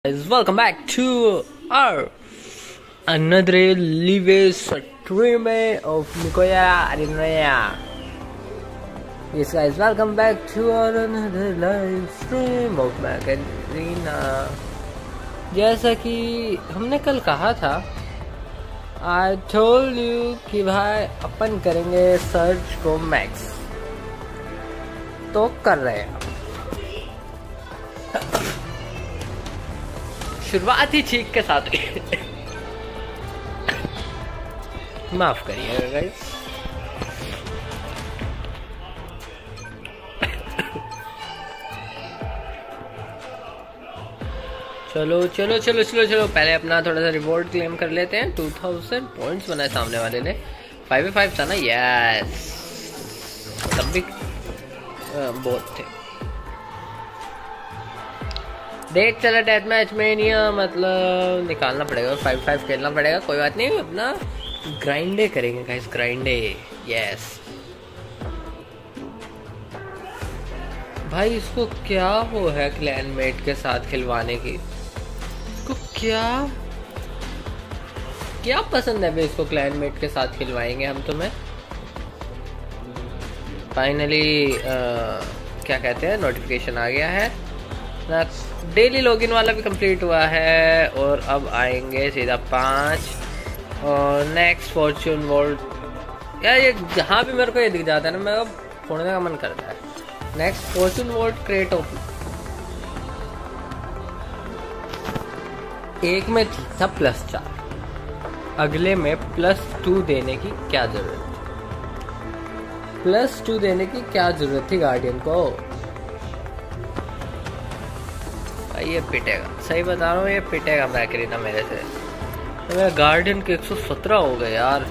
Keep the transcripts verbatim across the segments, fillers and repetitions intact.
Guys, welcome back to our another live stream of Mikoya Arena. Yes guys, welcome back to our another live stream of Arena. जैसा कि हमने कल कहा था, I told you कि भाई अपन करेंगे सर्च को मैक्स, तो कर रहे हैं। शुरुआत ही ठीक के साथ माफ करिएगा गाइस। चलो चलो चलो चलो चलो पहले अपना थोड़ा सा रिवॉर्ड क्लेम कर लेते हैं। टू थाउजेंड पॉइंट्स बनाए सामने वाले ने। फाइव फाइव था ना, यस तब भी बहुत थे। देख चला डेथ मैच में नहीं है, मतलब निकालना पड़ेगा, फाइव फाइव खेलना पड़ेगा। कोई बात नहीं, अपना ग्राइंडे करेंगे गाइस, ग्राइंडे। यस भाई, इसको क्या वो है क्लैनमेट के साथ खिलवाने की, इसको क्या क्या पसंद है भाई, इसको क्लैनमेट के साथ खिलवाएंगे हम तुम्हें। फाइनली क्या कहते हैं, नोटिफिकेशन आ गया है ना। डेली लॉगिन वाला भी कंप्लीट हुआ है और अब आएंगे सीधा पाँच और नेक्स्ट फॉर्च्यून वोल्ट। यार ये जहाँ भी मेरे को ये दिख जाता है ना, मेरा फोड़ने का मन करता है। Next fortune vault create open. एक में थी था प्लस चार, अगले में प्लस टू देने की क्या जरूरत थी, प्लस टू देने की क्या जरूरत थी गार्डियन को। ये पिटेगा, सही बता रहा हूँ, ये पिटेगा मैकरीना मेरे से। तो मेरा गार्डियन के एक सौ सत्रह हो गए यार,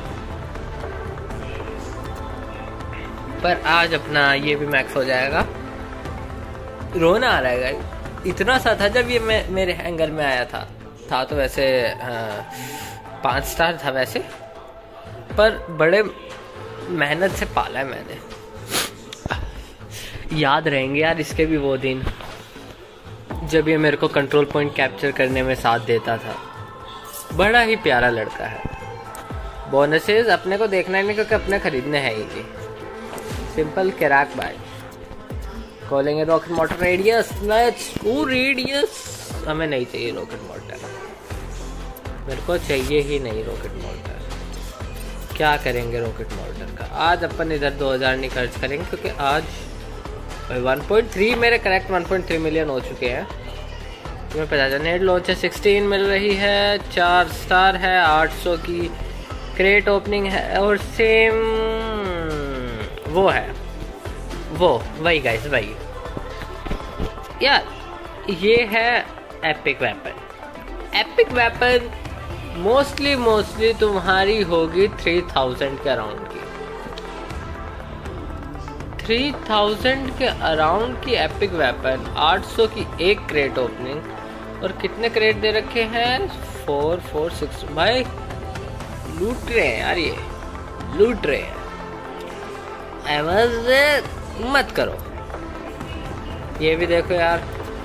पर आज अपना ये भी मैक्स हो जाएगा। रोना आ रहा है गाइस, इतना सा था जब ये मैं मेरे हैंगर में आया था था तो वैसे पाँच स्टार था वैसे, पर बड़े मेहनत से पाला है मैंने। याद रहेंगे यार इसके भी वो दिन जब ये मेरे को कंट्रोल पॉइंट कैप्चर करने में साथ देता था। बड़ा ही प्यारा लड़का है। बोनसेस अपने को देखना ही नहीं, क्योंकि अपने खरीदने हैं ही। सिंपल कैराक बाय कॉलेंगे rocket motor radius. Let's go radius. हमें नहीं चाहिए रॉकेट मोटर, मेरे को चाहिए ही नहीं रॉकेट मोटर। क्या करेंगे रॉकेट मोटर का आज अपन? इधर दो हज़ार नहीं खर्च करेंगे, क्योंकि आज वन पॉइंट थ्री मेरे correct one point three million हो चुके हैं। तुम्हें पता चला नेट लॉन्च है, सिक्सटीन मिल रही है, चार स्टार है, आठ सौ की क्रेट ओपनिंग है, और सेम वो है वो वही गाइस वही यार। ये है epic weapon. Epic weapon mostly mostly तुम्हारी होगी थ्री थाउजेंड के अराउंड की। थ्री थाउजेंड के अराउंड की एपिक वेपन, आठ सौ की एक क्रेट ओपनिंग, और कितने क्रेट दे रखे हैं? Four four six. भाई लूट रहे हैं यार, ये लूट रहे हैं। एवज मत करो। ये भी देखो यार,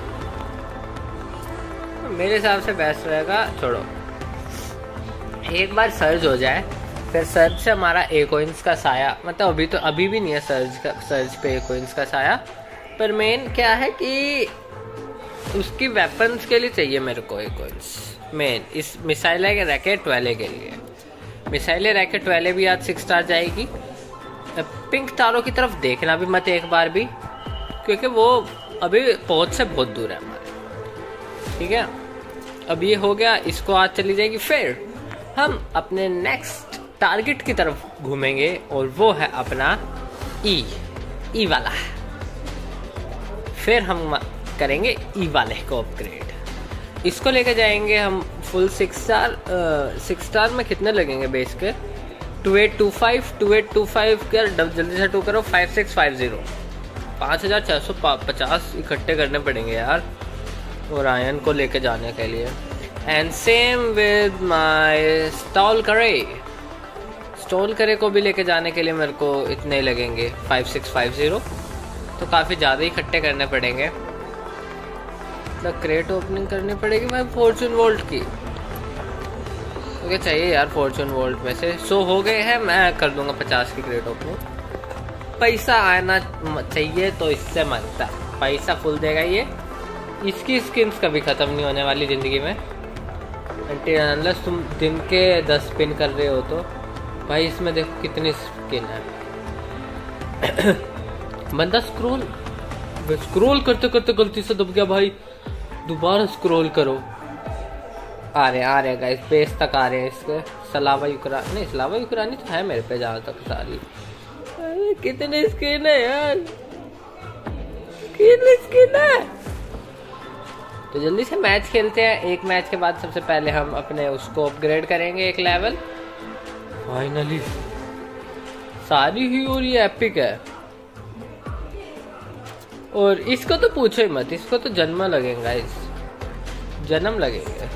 मेरे हिसाब से बेस्ट रहेगा। छोड़ो, एक बार सर्च हो जाए, फिर सर्च से हमारा ए कोइंस का साया, मतलब अभी तो अभी भी नहीं है सर्च का, सर्च पे ए कोइंस का साया। पर मेन क्या है कि उसकी वेपन्स के लिए चाहिए मेरे को ए कोइंस। मेन इस मिसाइल के रैकेट वाले के लिए, मिसाइल रैकेट वाले भी आज सिक्स स्टार जाएगी। पिंक तारों की तरफ देखना भी मत एक बार भी, क्योंकि वो अभी पहुंच से बहुत दूर है हमारे। ठीक है, अब ये हो गया, इसको आज चली जाएगी। फिर हम अपने नेक्स्ट टारगेट की तरफ घूमेंगे, और वो है अपना ई ई वाला। फिर हम करेंगे ई वाले को अपग्रेड। इसको लेके जाएंगे हम full six star. Six star में कितने लगेंगे बेस के? Two eight two five two eight two five के जल्दी से टू करो, फाइव सिक्स फाइव जीरो। पाँच हजार छः सौ पचास इकट्ठे करने पड़ेंगे यार ओरायन को लेके जाने के लिए। And same with my stall करे। स्टॉल करे को भी लेके जाने के लिए मेरे को इतने लगेंगे, फाइव सिक्स फाइव जीरो। तो काफ़ी ज़्यादा ही इकट्ठे करने पड़ेंगे। मतलब क्रेट ओपनिंग करनी पड़ेगी भाई फॉर्चून वोल्ट की। मुझे चाहिए यार फॉर्चून वोल्ट में से। सो हो गए हैं, मैं कर दूंगा पचास की क्रेट ओपनिंग। पैसा आना चाहिए तो इससे मरता, पैसा फुल देगा ये। इसकी स्किन्स कभी ख़त्म नहीं होने वाली ज़िंदगी में, अनलेस तुम दिन के दस स्पिन कर रहे हो तो। भाई इसमें देखो कितनी स्किन है। बंदा स्क्रॉल स्क्रॉल करते करते गलती से दब गया भाई, दोबारा स्क्रॉल करो। आ रहे आ रहे गाइस, बेस तक आ रहे हैं इसके। सलावा यूक्रानी नहीं, सलावा यूक्रानी तो है मेरे पे जहाँ तक सारी। अरे कितने स्किन है यार, स्किन स्किन है। तो जल्दी से मैच खेलते हैं। एक मैच के बाद सबसे पहले हम अपने उसको अपग्रेड करेंगे एक लेवल। फाइनली सारी ही और ये एपिक है। और इसको तो पूछो ही मत, इसको तो जन्म लगेगा, इस जन्म लगेंगे।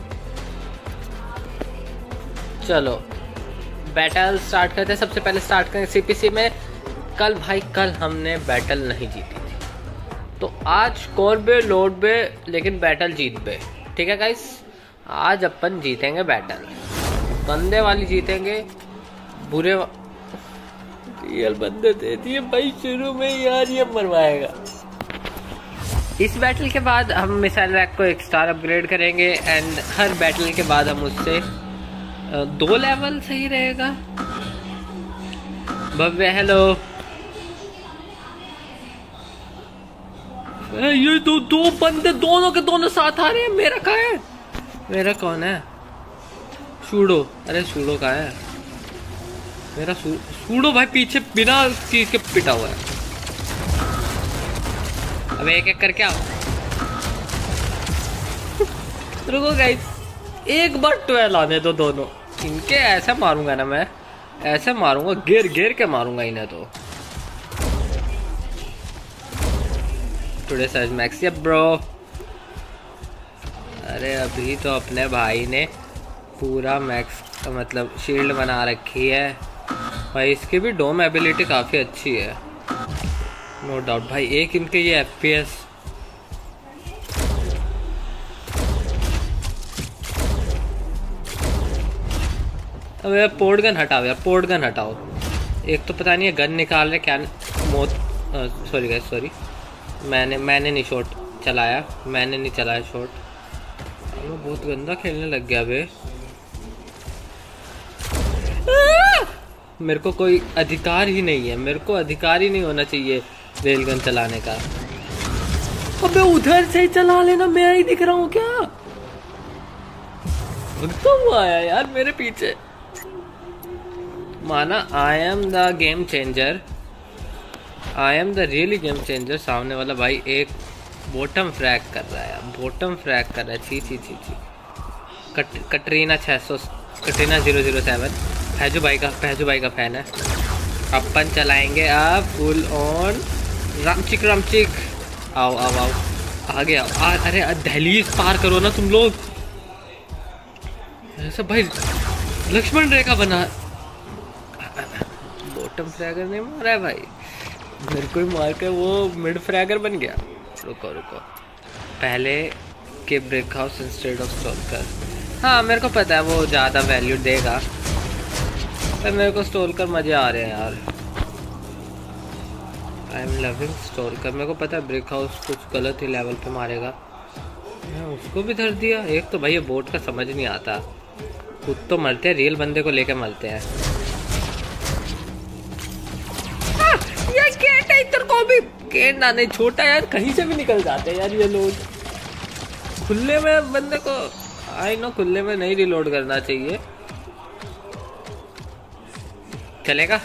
चलो बैटल स्टार्ट करते हैं। सबसे पहले स्टार्ट करेंगे सीपीसी में। कल भाई कल हमने बैटल नहीं जीती थी, तो आज स्कोर बे लोड बे लेकिन बैटल जीत बे। ठीक है गाइस, आज अपन जीतेंगे बैटल, बंदे वाली जीतेंगे। बुरे रियल बंदे दे दिए भाई शुरू में यार, ये मरवाएगा। इस बैटल के बाद हम मिसाइल रैक को एक स्टार अपग्रेड करेंगे एंड हर बैटल के बाद हम उससे दो लेवल सही रहेगा। भव्य हेलो, ये दो दो बंदे दोनों के दोनों साथ आ रहे हैं। मेरा कहाँ है? मेरा कौन है? सूडो। अरे सूडो कहाँ है मेरा? सू, सूडो भाई पीछे बिना चीज के पिटा हुआ है। अब एक एक करके आओ। रुको गाइस, एक बार ट्वेल्व आने दो दोनों। इनके ऐसे मारूंगा ना मैं, ऐसे मारूंगा, गिर गिर के मारूंगा इन्हें। तो टुडे साइज मैक्स या ब्रो। अरे अभी तो अपने भाई ने पूरा मैक्स मतलब शील्ड बना रखी है भाई। इसकी भी डोम एबिलिटी काफी अच्छी है, नो डाउट भाई। एक इनके ये एफपीएस अब यार पोर्ट गन हटाओ यार, पोर्ट गन हटाओ। एक तो पता नहीं है गन निकाल रहे क्या। मौत सॉरी गाइस सॉरी, मैंने मैंने नहीं शॉट चलाया, मैंने नहीं चलाया शॉट। मैं बहुत गंदा खेलने लग गया बे। मेरे को कोई अधिकार ही नहीं है, मेरे को अधिकार ही नहीं होना चाहिए रेल गन चलाने का। अबे उधर से ही चला लेना, मैं ही दिख रहा हूँ क्या? तो वो आया यार मेरे पीछे। माना I am the game changer, I am the really game changer. सामने वाला भाई एक बॉटम फ्रैग कर रहा है, बॉटम फ्रैग कर रहा है। छी छी छी छी। कट, कटरीना छह सौ Katrina zero zero seven Faizu भाई का फैजू भाई का फैन है। अपन चलाएंगे अब फुल ऑन रामचिक रामचिक। आओ आओ आओ आगे आओ। आ, अरे दहलीज पार करो ना तुम लोग। ऐसा भाई लक्ष्मण रेखा बना। बॉटम फ्रैगर ने मारा है भाई, मेरे को ही मार के वो मिड फ्रैगर बन गया। रुको रुको, पहले के break house instead of stalker. हाँ मेरे को पता है वो ज़्यादा वैल्यू देगा, पर मेरे को स्टोलकर मज़े आ रहे हैं यार। I am loving stalker. मेरे को पता है ब्रेक हाउस कुछ गलत ही लेवल पे मारेगा। मैं उसको भी धर दिया। एक तो भाई ये बोट का समझ नहीं आता, खुद तो मरते हैं, रियल बंदे को लेके मरते हैं। ये गेट है, इधर को भी गेट ना नहीं छोटा यार, कहीं से भी निकल जाते हैं यार ये लोग। खुले में बंदे को आई नो खुले में नहीं रिलोड करना चाहिए। चलेगा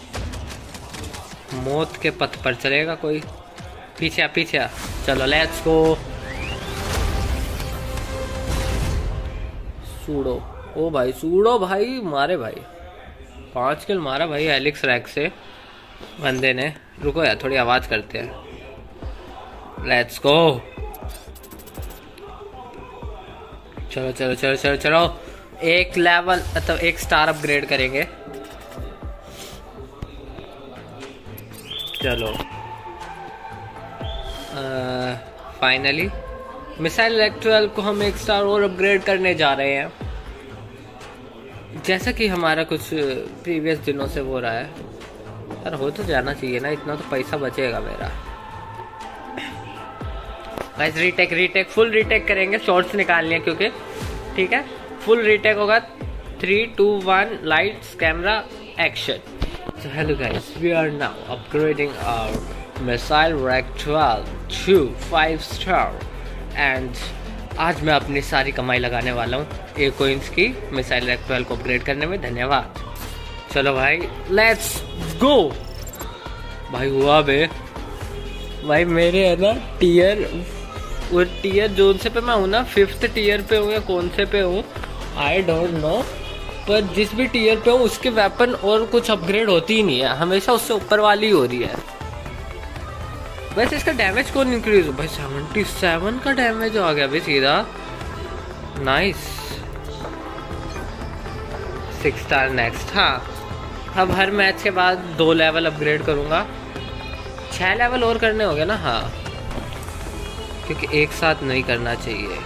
मौत के पथ पर चलेगा कोई। पीछे आ पीछे आ, चलो लेट्स गो। सूडो, ओ भाई सूडो भाई मारे भाई, पांच किल मारा भाई एलिक्स रैक से बंदे ने। रुको यार थोड़ी आवाज करते हैं। लेट्स गो, चलो चलो चलो चलो चलो। एक लेवल मतलब एक स्टार अपग्रेड करेंगे। चलो फाइनली मिसाइल इलेक्ट्रल को हम एक स्टार और अपग्रेड करने जा रहे हैं, जैसा कि हमारा कुछ प्रीवियस दिनों से हो रहा है। यार हो तो जाना चाहिए ना, इतना तो पैसा बचेगा मेरा। Guys retake retake full retake करेंगे, शॉर्ट्स निकालने क्योंकि ठीक है। फुल रीटेक होगा। Three two one lights camera action. So hello guys, we are now upgrading our missile rack twelve to five star and आज मैं अपनी सारी कमाई लगाने वाला हूँ एक कोइंस की मिसाइल रैक ट्वेल्व को अपग्रेड करने में। धन्यवाद। चलो भाई लेट्स गो। भाई हुआ बे भाई, मेरे है ना टीयर वो टीयर जोन से पे मैं हूँ ना, फिफ्थ टीयर पे हूँ या कौन से पे हूँ आई डोंट नो, पर जिस भी टीयर पे हूँ उसके वेपन और कुछ अपग्रेड होती ही नहीं है, हमेशा उससे ऊपर वाली हो रही है। वैसे इसका डैमेज कौन इंक्रीज हो भाई, सेवेंटी सेवन का डैमेज आ गया भाई सीधा। नाइस। Six star next. हाँ अब हर मैच के बाद दो लेवल अपग्रेड करूंगा, छह लेवल और करने होंगे ना। हाँ क्योंकि एक साथ नहीं करना चाहिए।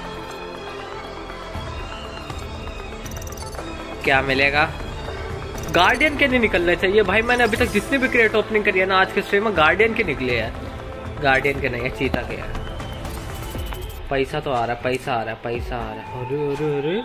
क्या मिलेगा? गार्डियन के नहीं निकलने चाहिए भाई। मैंने अभी तक जितनी भी क्रेट ओपनिंग करी है ना आज के स्ट्रीम में, गार्डियन के निकले हैं। गार्डियन के नहीं है, चीता के है। पैसा तो आ रहा है, पैसा आ रहा है, पैसा आ रहा है। अरे अरे अरे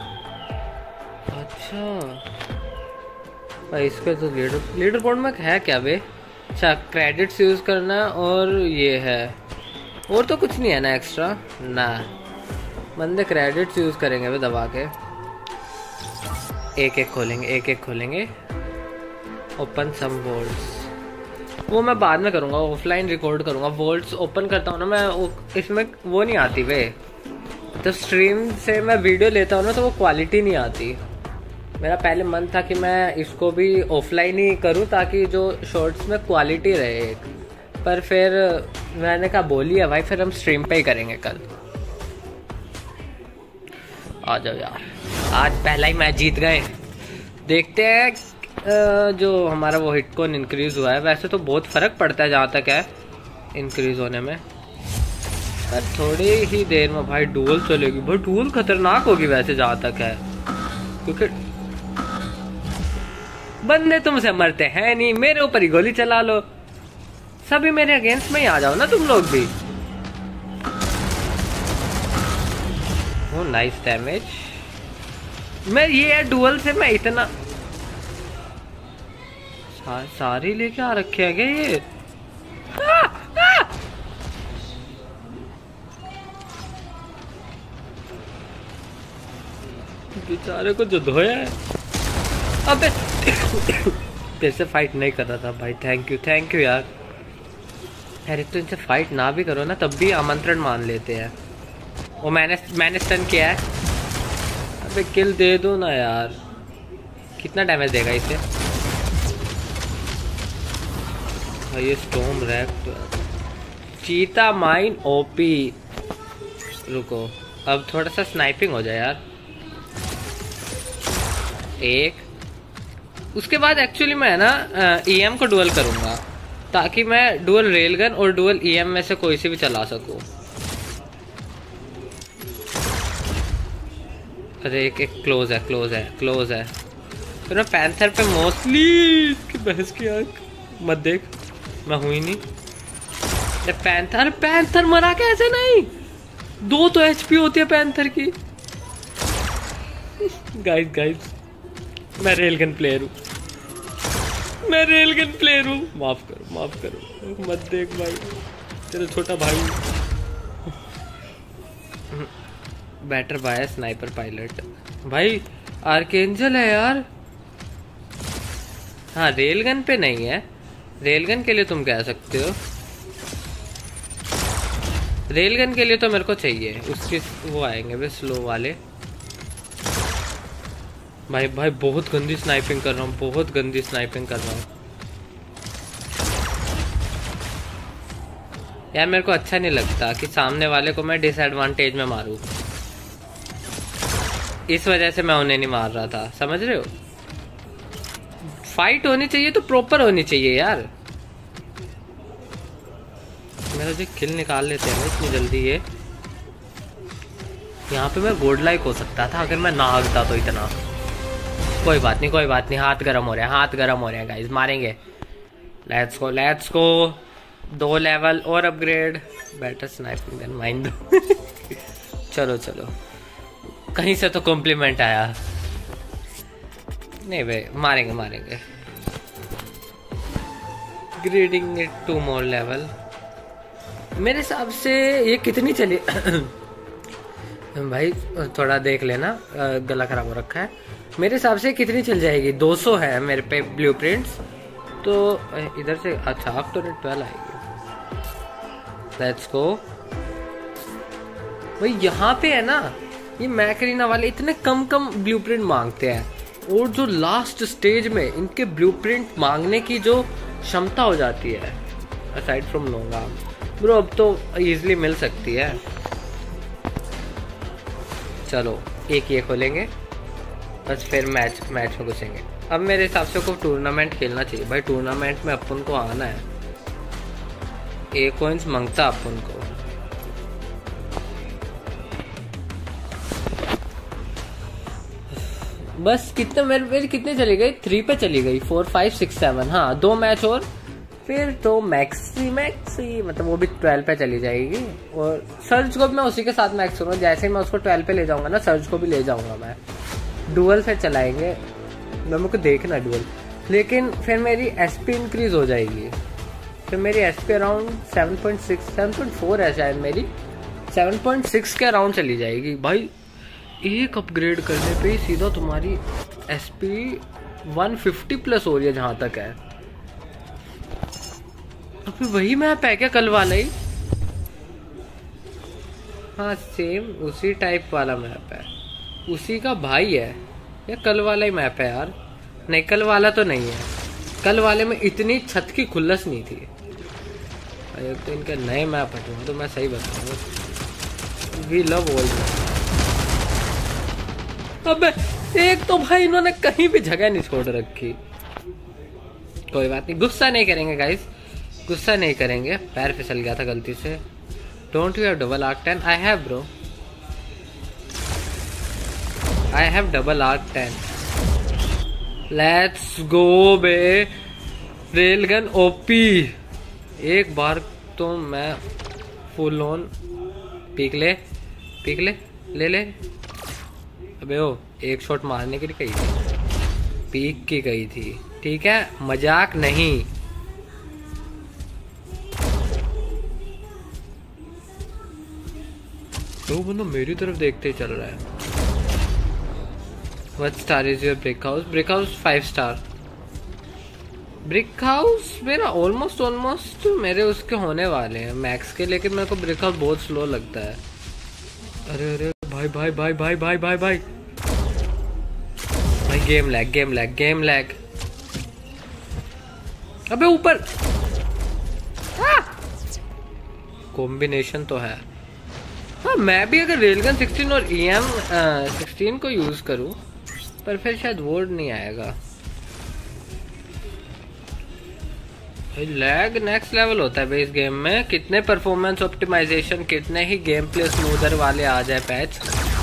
अच्छा भाई, इसके तो लीडर लीडर बोर्ड में है क्या बे? अच्छा क्रेडिट्स यूज करना है और ये है, और तो कुछ नहीं है ना एक्स्ट्रा ना। बंदे क्रेडिट्स यूज करेंगे वे दबा के। एक एक खोलेंगे, एक एक खोलेंगे। ओपन सम वोल्ट्स, वो मैं बाद में करूँगा, ऑफलाइन रिकॉर्ड करूँगा। वोल्ट्स ओपन करता हूँ ना मैं, इसमें वो नहीं आती वे। तो स्ट्रीम से मैं वीडियो लेता हूँ ना तो वो क्वालिटी नहीं आती। मेरा पहले मन था कि मैं इसको भी ऑफलाइन ही करूँ ताकि जो शॉर्ट्स में क्वालिटी रहे एक, पर फिर मैंने कहा बोली है भाई, फिर हम स्ट्रीम पे ही करेंगे कल। आ जाओ यार, आज पहला ही मैच जीत गए। देखते हैं जो हमारा वो हिट कॉइन इंक्रीज हुआ है। वैसे तो बहुत फर्क पड़ता है जहाँ तक है इंक्रीज होने में, पर थोड़ी ही देर में भाई डुअल चलेगी। भाई डुअल खतरनाक होगी वैसे जहाँ तक है, क्योंकि बंदे तुमसे मरते हैं नहीं, मेरे ऊपर ही गोली चला लो। सभी मेरे अगेंस्ट में ही आ जाओ ना तुम लोग भी। Oh nice damage. मैं ये डुअल से मैं इतना सा, सारी लेके आ रखे हैं क्या ये? आ, आ! बेचारे को जो धोया है। अबे तेरे से फाइट नहीं कर रहा था भाई। थैंक यू थैंक यू यार। अरे तो इनसे फाइट ना भी करो ना तब भी आमंत्रण मान लेते हैं। वो मैंने मैंने स्टन किया है। अबे किल दे दो ना यार। कितना डैमेज देगा इसे? भाई ये स्टॉर्म रैक चीता माइन ओपी। रुको अब थोड़ा सा स्नाइपिंग हो जाए यार। एक उसके बाद एक्चुअली मैं ना ईएम को डुअल करूंगा ताकि मैं डुअल रेलगन और डुअल ईएम में से कोई सी भी चला सकूं। अरे एक एक क्लोज है क्लोज है क्लोज है। तो मैं पैंथर पे मोस्टली बहस की आंख मत देख, मैं हुई नहीं। अरे पैंथर पैंथर मरा कैसे नहीं? दो तो एचपी होती है पैंथर की। गाइस गाइस मैं रेलगन प्लेयर हूँ, मैं रेलगन प्लेयर हूँ। माफ करो माफ करो, मत देख भाई, तेरा छोटा भाई। बेटर बाय स्नाइपर पायलट भाई। आर्केंजल है यार। हाँ रेलगन पे नहीं है, रेलगन के लिए तुम कह सकते हो। रेलगन के लिए तो मेरे को चाहिए, उसके वो आएंगे वे स्लो वाले। भाई भाई बहुत गंदी स्नाइपिंग कर रहा हूँ, बहुत गंदी स्नाइपिंग कर रहा हूँ यार। मेरे को अच्छा नहीं लगता कि सामने वाले को मैं डिसएडवांटेज में मारूं, इस वजह से मैं उन्हें नहीं मार रहा था। समझ रहे हो? फाइट होनी चाहिए तो प्रॉपर होनी चाहिए यार। मेरा जो किल निकाल लेते हैं इतनी जल्दी ये। यहाँ पे मैं गोल्ड लाइक हो सकता था अगर मैं ना हगता तो इतना। कोई बात नहीं कोई बात नहीं, हाथ गर्म हो रहे हैं हाथ गर्म हो रहे हैं गाइस, मारेंगे। लेट्स गो लेट्स गो, दो लेवल और upgrade, better sniping then mine दो। चलो चलो, कहीं से तो कॉम्प्लीमेंट आया। नहीं भाई, मारेंगे मारेंगे। Grading it two more level. मेरे हिसाब से ये कितनी चली भाई थोड़ा देख लेना, गला खराब हो रखा है। मेरे हिसाब से कितनी चल जाएगी? दो सौ है मेरे पे ब्लूप्रिंट्स, तो इधर से अच्छा अब तो ट्वेल्व आएगी। लेट्स गो भाई। यहाँ पे है ना ये मैकरीना वाले इतने कम कम ब्लूप्रिंट मांगते हैं, और जो लास्ट स्टेज में इनके ब्लूप्रिंट मांगने की जो क्षमता हो जाती है, aside from long arm bro, अब तो इजीली मिल सकती है। चलो एक ये खोलेंगे बस, फिर मैच मैच में घुसेंगे। अब मेरे हिसाब से कोई टूर्नामेंट खेलना चाहिए भाई। टूर्नामेंट में अपन को आना है। एक कॉइंस मांगता अपन को। बस कितने मेरे मेरी कितने चली गई? थ्री पे चली गई, फोर फाइव सिक्स सेवन। हाँ दो मैच और फिर तो मैक्सी मैक्सी मतलब वो भी ट्वेल्व पे चली जाएगी। और सर्ज को भी मैं उसी के साथ मैक्स करूँगा। जैसे ही मैं उसको ट्वेल्व पे ले जाऊंगा ना, सर्ज को भी ले जाऊंगा मैं। डुअल से चलाएंगे, मैं मेरे को देखना डुअल। लेकिन फिर मेरी एसपी इंक्रीज हो जाएगी। फिर मेरी SP around seven point six seven point four है शायद, मेरी सेवन पॉइंट सिक्स के अराउंड चली जाएगी भाई। एक अपग्रेड करने पे ही सीधा तुम्हारी एसपी वन फिफ्टी प्लस हो रही है जहां तक है। तो फिर वही मैप है क्या कल वाला ही? हाँ सेम उसी टाइप वाला मैप है, उसी का भाई है या कल वाला ही मैप है यार? नहीं कल वाला तो नहीं है। कल वाले में इतनी छत की खुल्लस नहीं थी। तो इनके नए मैप हटूंगा तो मैं सही बताऊंगा। We love old. अबे एक तो भाई इन्होंने कहीं भी जगह नहीं छोड़ रखी। कोई बात नहीं, गुस्सा नहीं करेंगे गाइस, गुस्सा नहीं करेंगे। पैर फिसल गया था गलती से। Don't you have double arc ten? I have bro, I have double arc ten. Let's go बे। Railgun OP. एक बार तो मैं फुल ऑन पीक ले पीक ले ले ले। अबे ओ एक शॉट मारने के लिए कही थी, पीक की गई थी, ठीक है मजाक नहीं। तो बंदा मेरी तरफ देखते ही चल रहा है। What star is your brick house? Brick house five star. Brick house मेरा ऑलमोस्ट ऑलमोस्ट मेरे उसके होने वाले हैं मैक्स के, लेकिन मेरे को ब्रिक हाउस बहुत स्लो लगता है। अरे अरे भाई भाई भाई भाई भाई भाई भाई भाई game lag game lag game lag. अबे ऊपर कॉम्बिनेशन तो है। हाँ मैं भी अगर रेलगन सिक्सटीन और ई एम सिक्सटीन को यूज करूं पर फिर शायद वोर्ड नहीं आएगा। लैग नेक्स्ट लेवल होता है इस गेम में। कितने परफॉर्मेंस ऑप्टिमाइजेशन, कितने ही गेम प्ले स्मूदर वाले आ जाए पैच।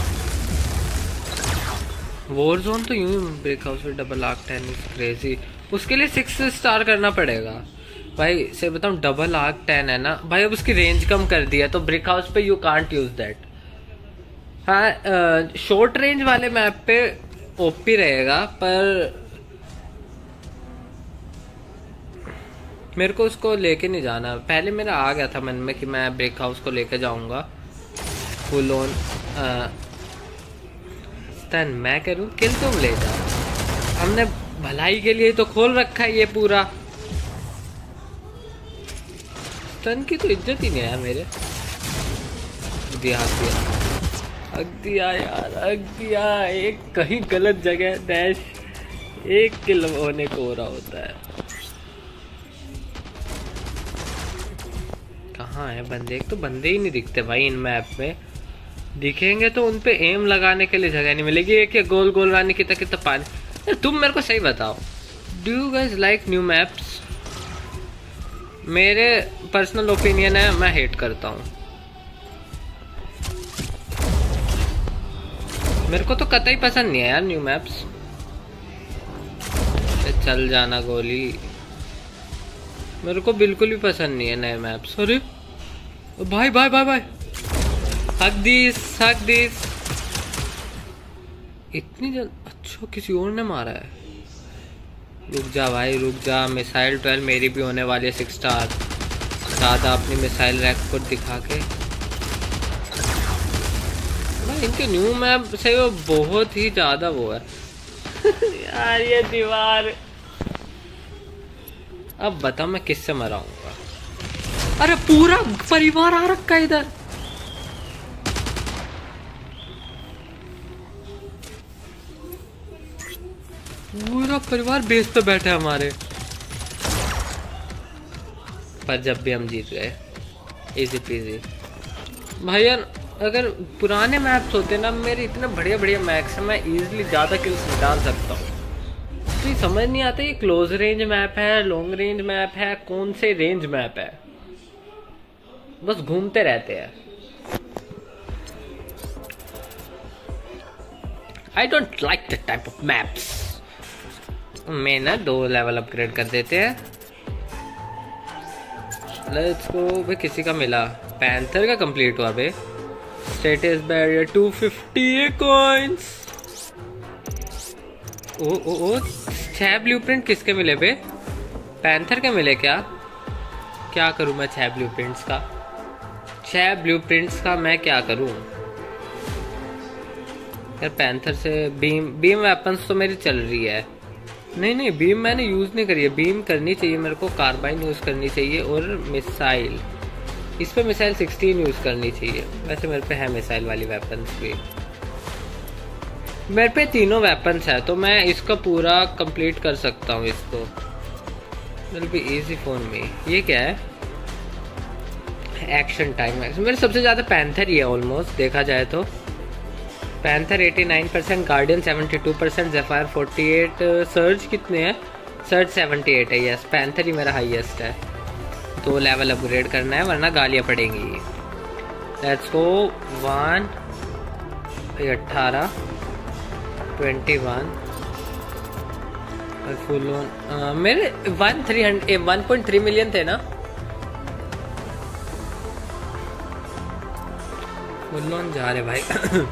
वॉरजोन तो यूं ब्रेक हाउस में double arc ten is crazy. उसके लिए सिक्स स्टार करना पड़ेगा भाई। से बताऊं डबल आर्क टेन है ना भाई, अब उसकी रेंज कम कर दिया तो ब्रिक हाउस पे यू कांट यूज दैट। हाँ शॉर्ट रेंज वाले मैप पे ओपी रहेगा, पर मेरे को उसको लेके नहीं जाना। पहले मेरा आ गया था मन में कि मैं ब्रेक हाउस को लेके जाऊंगा फुल ऑन। तन मैं करूं किल तुम ले जाओ, हमने भलाई के लिए तो खोल रखा है ये पूरा। तन की तो इज्जत ही नहीं है मेरे। दिया दिया अग दिया यार अग दिया। एक कहीं गलत जगह डैश एक किल होने को हो रहा होता है। कहाँ है बंदे? एक तो बंदे ही नहीं दिखते भाई इन मैप में। दिखेंगे तो उन पे एम लगाने के लिए जगह नहीं मिलेगी। एक या गोल गोल वानी कितना कितना पानी। तुम मेरे को सही बताओ, do you guys like new maps? मेरे पर्सनल ओपिनियन है मैं हेट करता हूँ। मेरे को तो कतई पसंद नहीं है यार न्यू मैप्स। चल जाना गोली, मेरे को बिल्कुल भी पसंद नहीं है नए मैप्स। अरे भाई भाई भाई भाई हक दिस हक दिस। इतनी जल्द? अच्छा किसी और ने मारा है। रुक जा भाई रुक जा, मिसाइल ट्वेल्व मेरी भी होने वाली है सिक्स स्टार। ज़्यादा अपनी मिसाइल रैक को दिखा के भाई, इनके न्यू मैप से वो बहुत ही ज़्यादा वो है यार ये दीवार। अब बता मैं किससे मराऊंगा? अरे पूरा परिवार आ रखा है इधर। पूरा परिवार बेस पे बैठा है हमारे, पर जब भी हम जीत गए इजी पीजी। भाई यार अगर पुराने मैप्स होते ना, मेरे इतने बढ़िया बढ़िया मैप्स हैं, मैं इजीली ज़्यादा किल्स निकाल सकता हूँ। तो ये समझ नहीं आता ये क्लोज रेंज मैप है, लॉन्ग रेंज मैप है, कौन से रेंज मैप है, बस घूमते रहते हैं। I don't like the type of maps. मैं ना दो लेवल अपग्रेड कर देते हैं। Let's go. भाई किसी का मिला, पैंथर का कंप्लीट हुआ बे। Status barrier two fifty coins. ओ ओ ओ छह ब्लूप्रिंट किसके मिले बे? पैंथर के मिले क्या? क्या करूं मैं छह ब्लूप्रिंट्स का? छह ब्लूप्रिंट्स का मैं क्या करूं यार? पैंथर से बीम बीम वेपन्स तो मेरी चल रही है। नहीं नहीं बीम मैंने यूज नहीं करी है, बीम करनी चाहिए मेरे को, कार्बाइन यूज करनी चाहिए और मिसाइल। इस पे मिसाइल सिक्सटीन यूज करनी चाहिए। वैसे मेरे पे है मिसाइल वाली वेपन्स भी, मेरे पे तीनों वेपन्स है तो मैं इसका पूरा कंप्लीट कर सकता हूँ इसको। मेरे पे इजी फोन में ये क्या है? एक्शन टाइम मेरे सबसे ज्यादा पैंथर ही है ऑलमोस्ट देखा जाए तो। पैंथर नवासी परसेंट, गार्डियन बहत्तर परसेंट, ज़ेफायर अड़तालीस, सर्ज कितने हैं? सर्ज अठहत्तर है। यस पैंथर ही मेरा हाईएस्ट है। दो लेवल अपग्रेड करना है वरना गालियाँ पड़ेंगी। Let's go. वन अट्ठारह ट्वेंटी वन फुल ऑन। मेरे one three hundred one point three million थे ना। फुल ऑन जा रहे भाई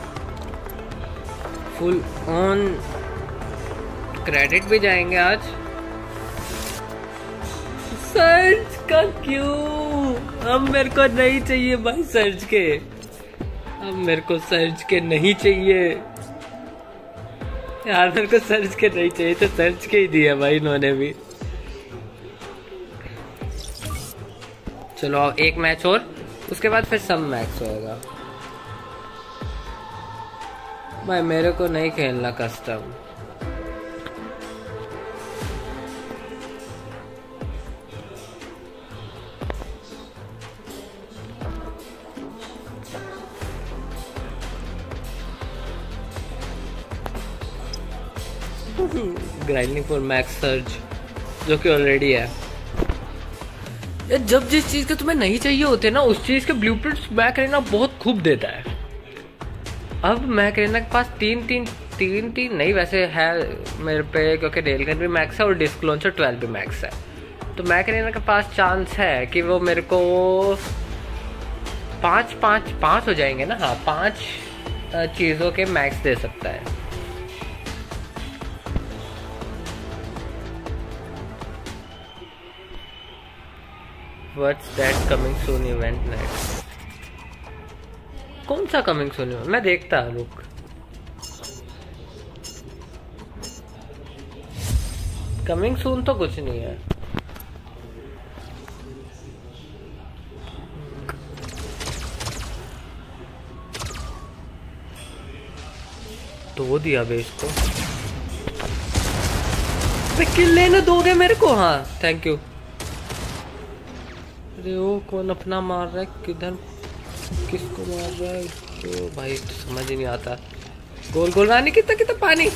फुल ऑन क्रेडिट भी जाएंगे आज। सर्च का क्यों? अब मेरे को नहीं चाहिए भाई सर्च के, अब मेरे को सर्च के नहीं चाहिए यार, मेरे को सर्च के नहीं चाहिए तो सर्च के ही दिया भाई इन्होंने भी। चलो एक मैच और, उसके बाद फिर सब मैच होएगा। भाई मेरे को नहीं खेलना custom. Grinding for max Surge जो कि ऑलरेडी है। ये जब जिस चीज के तुम्हें नहीं चाहिए होते ना, उस चीज के ब्लूप्रिंट्स मैक रेना बहुत खूब देता है। अब मैक रेना के पास तीन तीन तीन तीन नहीं वैसे है मेरे पे, क्योंकि रेलगन भी मैक्स है और डिस्क लॉन्चर ट्वेल्व भी मैक्स है। तो मैक रेना के पास चांस है कि वो मेरे को पाँच पाँच पाँच हो जाएंगे ना। हाँ पाँच चीज़ों के मैक्स दे सकता है। What's that coming soon event next? कौन सा कमिंग सून? मैं देखता रुक। कमिंग सून तो कुछ नहीं है। तो दिया बे इसको। किल लेने दोगे मेरे को? हाँ थैंक यू। अरे वो कौन अपना मार रहा है? किधर किसको मार रहा है? तो भाई तो समझ ही नहीं आता। गोल गोल रानी कितना कितना पानी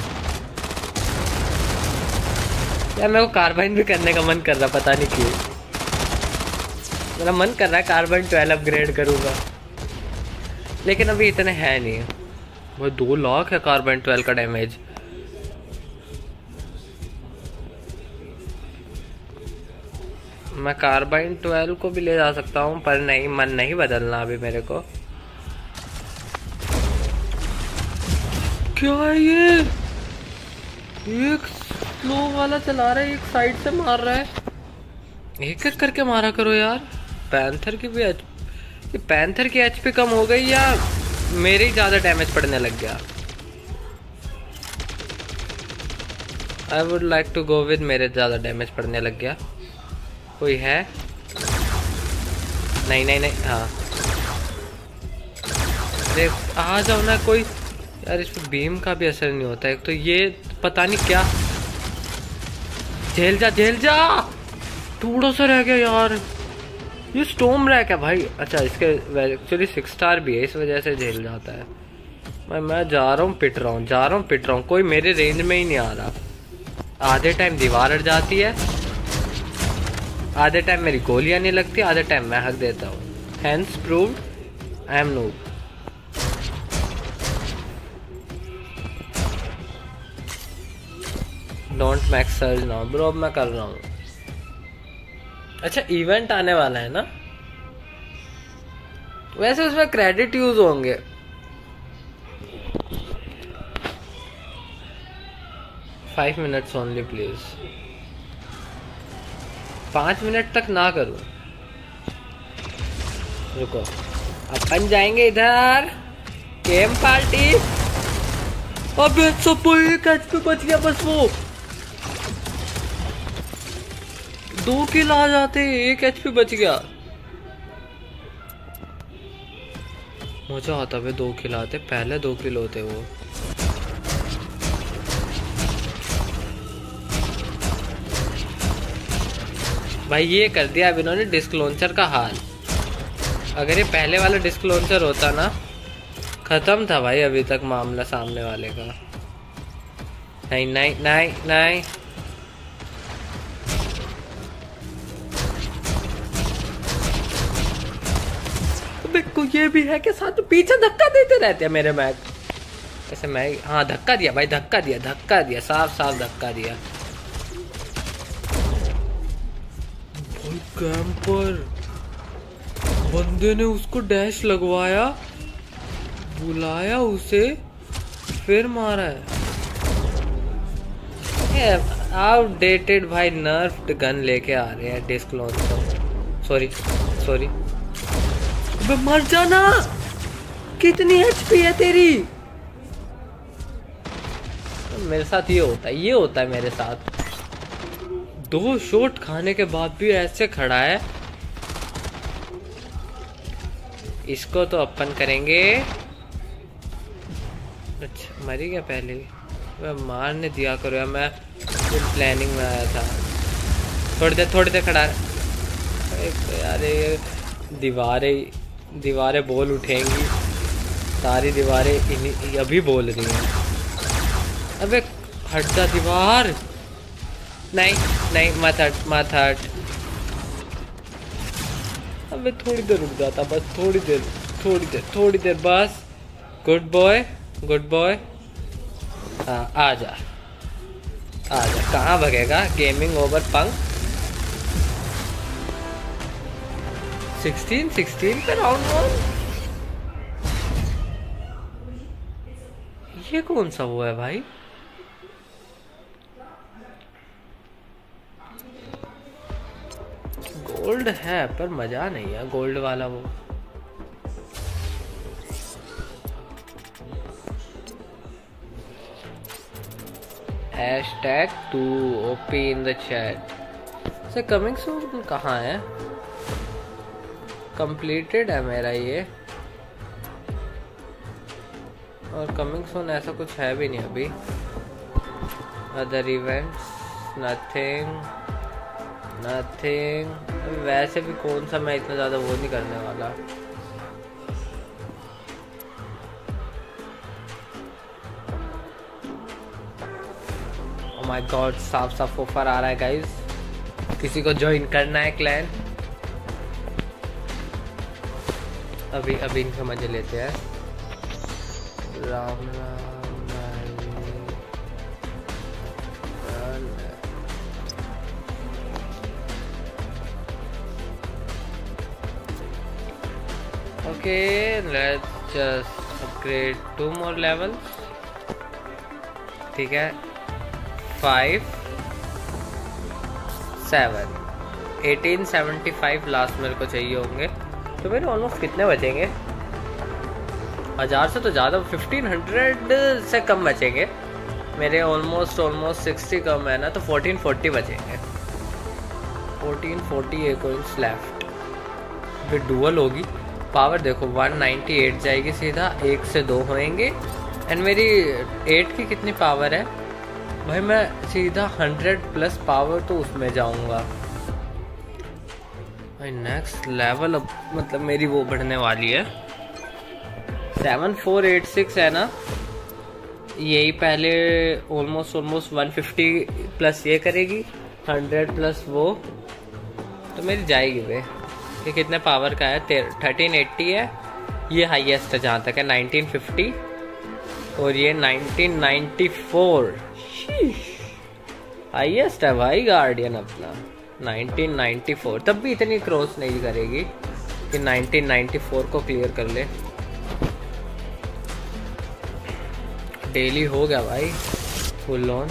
यार। मेरे को कार्बाइन भी करने का मन कर रहा, पता नहीं क्यों। मेरा मन कर रहा है कार्बाइन ट्वेल्व अपग्रेड करूंगा, लेकिन अभी इतने है नहीं। वो दो लाख है कार्बाइन ट्वेल्व का डैमेज। मैं कार्बाइन ट्वेल्व को भी ले जा सकता हूँ पर नहीं, मन नहीं बदलना अभी मेरे को। क्या है ये? एक स्लो वाला चला रहा है, एक साइड से मार रहा है। एक एक करके मारा करो यार। पैंथर की भी एच पैंथर की एचपी कम हो गई या मेरे ही ज्यादा डैमेज पड़ने लग गया? I would like to go with मेरे ज्यादा डैमेज पड़ने लग गया। कोई है? नहीं नहीं नहीं। हाँ अरे आ जाओ ना कोई यार। इस पे बीम का भी असर नहीं होता। एक तो ये पता नहीं क्या। झेल जा झेल जा। थोड़ा सा रह गया यार। ये स्टॉर्म रैक है भाई। अच्छा इसके एक्चुअली सिक्स स्टार भी है, इस वजह से झेल जाता है। मैं मैं जा रहा हूँ पिट रहा हूँ, जा रहा हूँ पिट रहा हूँ। कोई मेरे रेंज में ही नहीं आ रहा। आधे टाइम दीवार हट जाती है, आधे टाइम मेरी गोलियां नहीं लगती, आधे टाइम मैं हक देता हूँ। Hence proved I am noob. Don't max Surge now bro. अब मैं कर रहा हूँ। अच्छा इवेंट आने वाला है ना? वैसे उसमें क्रेडिट यूज होंगे। Five minutes only please. पांच मिनट तक ना करूं। रुको अपन जाएंगे इधर गेम पार्टी। अबे सब एक एचपी बच गया बस। वो दो किल आ जाते, एक एचपी बच गया। मजा आता वे दो किल आते, पहले दो किल होते वो। भाई ये कर दिया अब इन्होंने डिस्क लॉन्चर का हाल। अगर ये पहले वाला डिस्क लॉन्चर होता ना, खत्म था भाई अभी तक मामला सामने वाले का। नहीं नहीं नहीं नहीं। को ये भी है कि साथ पीछे धक्का देते रहते हैं मेरे मैच। ऐसे मैं हाँ धक्का दिया भाई, धक्का दिया धक्का दिया साफ साफ धक्का दिया। भाई कैंपर बंदे ने उसको डैश लगवाया, बुलाया उसे, फिर मारा है। आउटडेटेड भाई नर्फ्ड गन लेके आ रहे हैं डिस्क लॉन्चर। Sorry sorry. अबे मर जाना। कितनी एचपी है तेरी? मेरे साथ ये होता है, ये होता है मेरे साथ। दो शॉट खाने के बाद भी ऐसे खड़ा है। इसको तो अपन करेंगे। अच्छा मरी गया पहले ही। मैं मारने दिया करो यार, मैं प्लानिंग में आया था। थोड़ी देर थोड़ी देर खड़ा है तो यार। ये दीवारें दीवारें बोल उठेंगी, सारी दीवारें इन्हीं अभी बोल रही हैं। अबे हट जा दीवार। नहीं नहीं मत हट मत हट। अबे थोड़ी देर रुक जाता बस, थोड़ी देर थोड़ी देर थोड़ी देर बस। Good boy good boy. हाँ आ जा आ जा। कहाँ भगेगा? Gaming over punk. Sixteen sixteen पे राउंड वन। ये कौन सा वो है भाई? गोल्ड है पर मजा नहीं है गोल्ड वाला वो। Hashtag two OP in the chat से कमिंग सून कहाँ है? कंप्लीटेड है मेरा ये, और कमिंग सून ऐसा कुछ है भी नहीं अभी। Other events nothing nothing. वैसे भी कौन सा मैं इतना ज़्यादा वो नहीं करने वाला। ओह माय गॉड साफ साफ ऑफर आ रहा है गाइस। किसी को ज्वाइन करना है क्लैन? अभी अभी इनके मजे लेते हैं। Ram Ram okay, let's just upgrade two more levels. ठीक है, five seven eighteen seventy five last मेरे को चाहिए होंगे। तो मेरे ऑलमोस्ट कितने बचेंगे? हज़ार से तो ज़्यादा, फिफ्टीन हंड्रेड से कम बचेंगे मेरे। ऑलमोस्ट ऑलमोस्ट सिक्सटी कम है ना, तो फोर्टीन फोर्टी बचेंगे। Fourteen forty a coins left. फिर डुअल होगी। पावर देखो वन नाइन्टी एट जाएगी सीधा, एक से दो होएंगे। एंड मेरी एट की कितनी पावर है भाई? मैं सीधा हंड्रेड प्लस पावर तो उसमें जाऊंगा भाई। नेक्स्ट लेवल अब मतलब मेरी वो बढ़ने वाली है। सेवन फोर एट सिक्स है ना, यही पहले almost almost one fifty plus ये करेगी, हंड्रेड प्लस वो, तो मेरी जाएगी वे। ये कितने पावर का है? थर्टीन एट्टी है। ये हाईएस्ट है जहाँ तक है, नाइनटीन फिफ्टी, और ये नाइनटीन नाइन्टी फोर हाईएस्ट है भाई गार्डियन अपना। नाइनटीन नाइन्टी फोर तब भी इतनी क्रॉस नहीं करेगी कि नाइनटीन नाइन्टी फोर को क्लियर कर ले। डेली हो गया भाई फुल ऑन।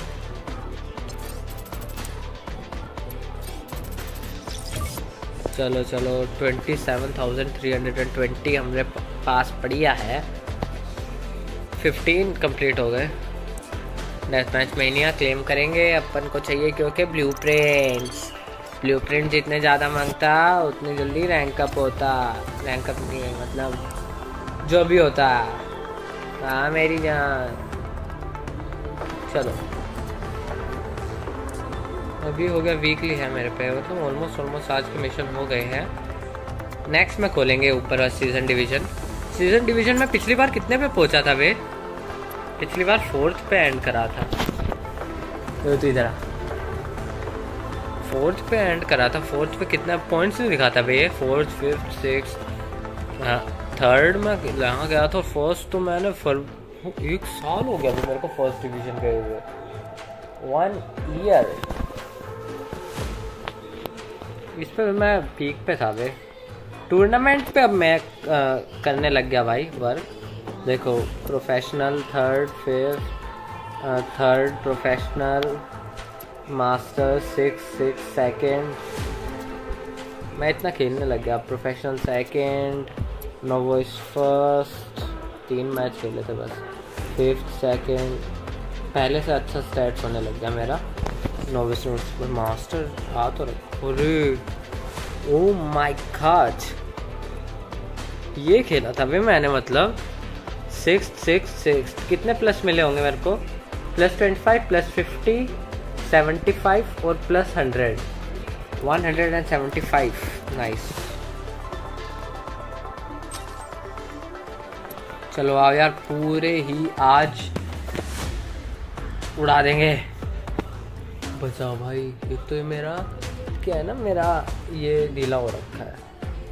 चलो चलो twenty seven thousand three hundred and twenty हमने पास बढ़िया है। फिफ्टीन कंप्लीट हो गए। डेथ मैच मेनिया क्लेम करेंगे, अपन को चाहिए क्योंकि ब्लूप्रिंट्स ब्लूप्रिंट जितने ज़्यादा मांगता उतनी जल्दी रैंक अप होता। रैंक अप नहीं है मतलब जो भी होता। हाँ मेरी जान, चलो अभी हो गया। वीकली है मेरे पे, मतलब तो ऑलमोस्ट ऑलमोस्ट आज के मिशन हो गए हैं। नेक्स्ट में खोलेंगे ऊपर सीजन डिवीजन। सीजन डिवीजन में पिछली बार कितने पे पहुंचा था बे? पिछली बार फोर्थ पे एंड करा था। तो तू इधर आ, फोर्थ पे एंड करा था। फोर्थ पे कितना पॉइंट्स नहीं दिखाता भैया? फोर्थ फिफ्थ सिक्स, हाँ थर्ड में यहाँ गया था। फर्स्ट तो मैंने फर एक साल हो गया मेरे को फर्स्ट डिवीजन गए हुए, वन ईयर। इस पे मैं पीक पे था भाई। टूर्नामेंट पे अब मैं आ, करने लग गया भाई वर्क। देखो professional third, fifth, third professional, master six six second. मैं इतना खेलने लग गया। प्रोफेशनल सेकेंड, नोवाइस फर्स्ट, तीन मैच खेले थे बस। फिफ्थ सेकेंड, पहले से अच्छा स्टैट्स होने लग गया मेरा। नोवाइस मास्टर आ तो रहा। अरे ओ माय गॉड, ये खेला था भाई मैंने। मतलब सिक्स सिक्स सिक्स कितने प्लस मिले होंगे मेरे को? Plus twenty five, plus fifty, seventy five और plus hundred, one hundred and seventy five. Nice. चलो आओ यार, पूरे ही आज उड़ा देंगे। बचाओ भाई, एक तो ये मेरा क्या है ना, मेरा ये ढीला हो रखा है।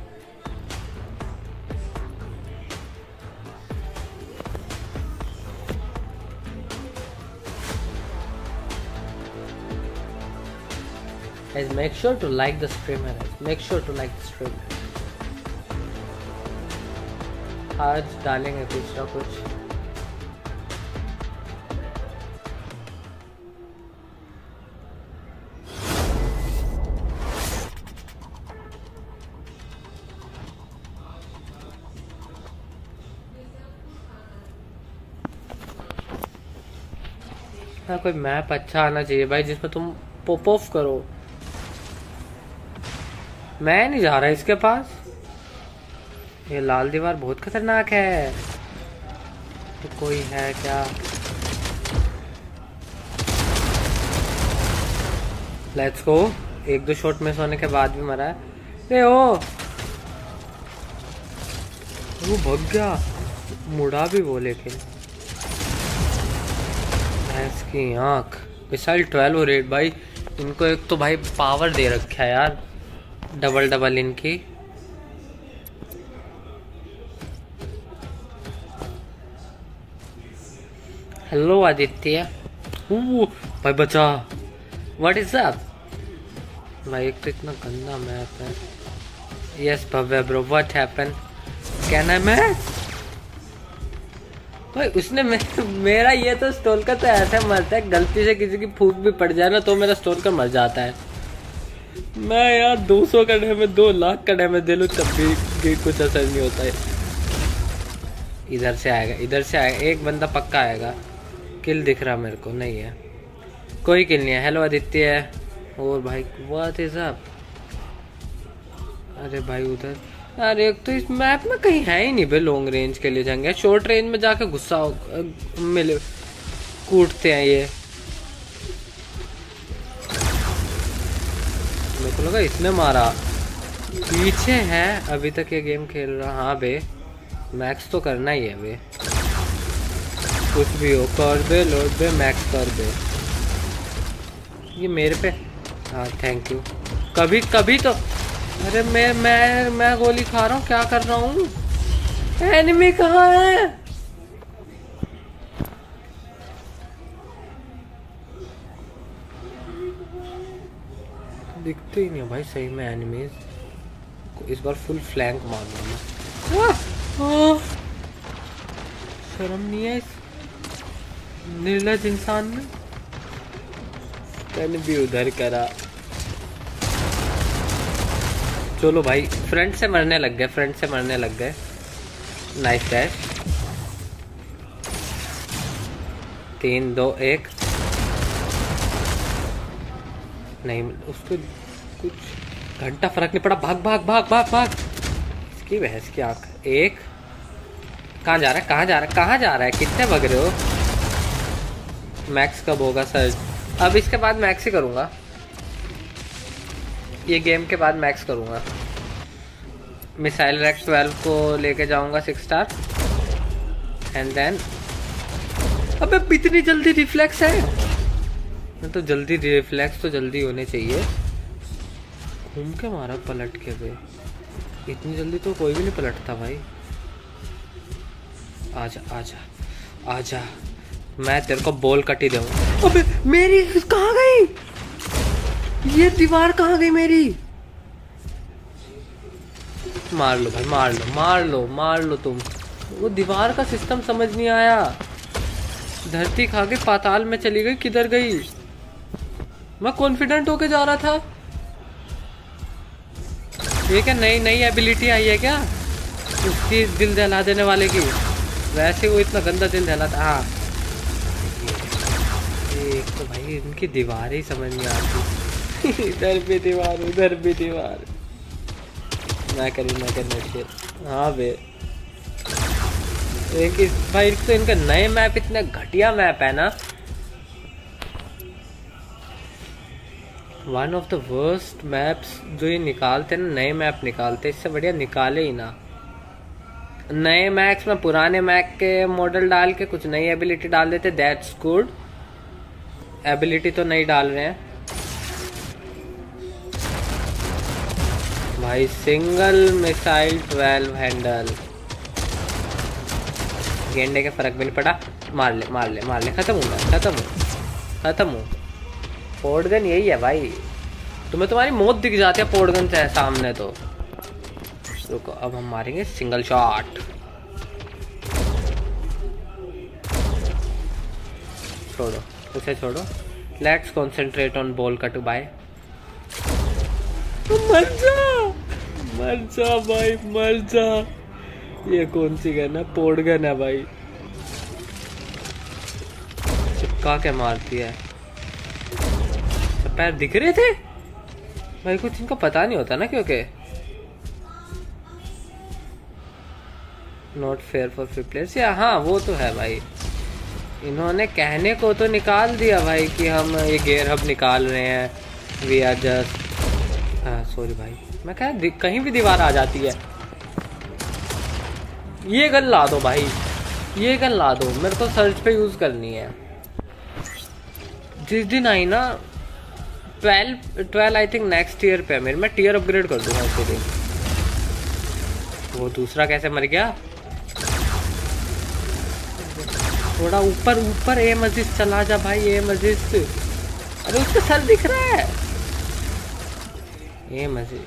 Guys, make sure to like the stream, guys. Make sure to like the stream. आज डालेंगे कुछ ना कुछ। हाँ, कोई मैप अच्छा आना चाहिए भाई जिसमें तुम पॉप ऑफ करो। मैं नहीं जा रहा इसके पास। ये लाल दीवार बहुत खतरनाक है। तो कोई है क्या? Let's go. एक दो शॉट मिस होने के बाद भी मरा है। ए ओ, वो भाग गया, मुड़ा भी वो। लेकिन इसकी आंख। मिसाइल ट्वेल्व और एट भाई, इनको एक तो भाई पावर दे रखा है यार, डबल डबल इनकी। हेलो आदित्य। भाई बचा। What is that? भाई एक तो इतना गंदा मैप है। Yes Bhavya bro, what happen? Can I match? भाई उसने मे, मेरा ये तो स्टोलकर तो ऐसे मरता है, गलती से किसी की फूक भी पड़ जाए ना तो मेरा स्टोलकर मर जाता है। मैं यार दो सौ का डैमेज, दो लाख का डैमेज दे लूं तब भी कुछ असर नहीं होता है। इधर से आएगा, इधर से आएगा, एक बंदा पक्का आएगा। किल दिख रहा मेरे को, नहीं है कोई किल नहीं है। हेलो आदित्य। और भाई व्हाट इज अप? अरे भाई उधर, अरे एक तो इस मैप में कहीं है ही नहीं बे लॉन्ग रेंज के लिए जाएंगे। शॉर्ट रेंज में जाके गुस्सा मिले कूटते हैं ये। मेरे को लगा इसने मारा, पीछे है अभी तक ये गेम खेल रहा। हाँ बे मैक्स तो करना ही है बे, कुछ भी हो कर बे, लोड बे, मैक्स कर बे। ये मेरे पे, हाँ थैंक यू। कभी कभी तो, अरे मैं मैं मैं गोली खा रहा हूँ, क्या कर रहा हूँ? एनिमी कहाँ है? दिखते ही नहीं है भाई सही में एनिमीज। इस बार फुल फ्लैंक मारूंगा मैं। शर्म नहीं है इस निर्लज इंसान में। मैंने भी उधर करा। चलो भाई फ्रंट से मरने लग गए, फ्रंट से मरने लग गए। Nice dash. तीन दो एक। नहीं उसको कुछ घंटा फर्क नहीं पड़ा। भाग भाग भाग भाग भाग। इसकी बहस की आंख। एक कहाँ जा रहा है, कहाँ जा रहा है, कहाँ जा रहा है? कितने भग रहे हो? मैक्स कब होगा सर? अब इसके बाद मैक्स ही करूंगा, ये गेम के बाद मैक्स करूंगा। मिसाइल रैक ट्वेल्व को लेके जाऊंगा सिक्स स्टार एंड देन। अबे इतनी जल्दी रिफ्लेक्स है? मैं तो जल्दी रिफ्लेक्स तो जल्दी होने चाहिए। घूम के मारा पलट के बे, इतनी जल्दी तो कोई भी नहीं पलटता भाई। आजा आजा आजा, मैं तेरे को बॉल कटी दूंगा। अबे मेरी कहाँ गई? ये दीवार कहाँ गई मेरी? मार लो भाई, मार लो मार लो मार लो तुम। वो दीवार का सिस्टम समझ नहीं आया। धरती खा के पाताल में चली गई, किधर गई? मैं कॉन्फिडेंट होके जा रहा था। ये क्या नई नई एबिलिटी आई है क्या उसकी, दिल दहला देने वाले की? वैसे वो इतना गंदा दिल दहलाता। हाँ एक तो भाई इनकी दीवार ही समझ नहीं आती। इधर भी दीवार, उधर भी दीवार। मैं करी मैं करना। हाँ बे एक इस भाई तो इनका नए मैप इतने घटिया मैप है ना। One of the worst maps जो ये निकालते ना, नए मैप निकालते, इससे बढ़िया निकाले ही ना। नए मैक्स में पुराने मैक के मॉडल डाल के कुछ नई एबिलिटी डाल देते, दैट्स गुड। एबिलिटी तो नहीं डाल रहे हैं भाई। सिंगल मिसाइल ट्वेल्व हैंडल, गेंडे के फर्क भी नहीं पड़ा। मार ले मार ले मार ले, खत्म हो गया, खत्म हो खत्म हो। पोर्टगन यही है भाई, तुम्हें तुम्हारी मौत दिख जाती है पोर्टगन से सामने तो। रुको अब हम मारेंगे सिंगल शॉट। छोड़ो उसे छोड़ो, let's concentrate on ball cut bye. मर जा मर जा भाई मर जा। ये कौन सी गन है? पोर्टगन है भाई, चिपका के मारती है। पैर दिख रहे थे भाई, कुछ इनको पता नहीं होता ना क्योंकि। Not fair for free players, या हाँ वो तो है भाई। इन्होंने कहने को तो निकाल दिया भाई कि हम ये गेयर हब निकाल रहे हैं, वी आर जस्ट। हाँ सॉरी भाई, मैं कह कहीं भी दीवार आ जाती है। ये गन ला दो भाई, ये गन ला दो, मेरे को सर्च पे यूज करनी है। जिस दिन आई ना twelve twelve I think next year पे है मेरे, मैं टीयर अपग्रेड कर दूंगा उसी दिन। वो दूसरा कैसे मर गया? थोड़ा ऊपर ऊपर। ए मस्जिद चला जा भाई, ए मस्जिद। अरे उसका सर दिख रहा है। ए मस्जिद,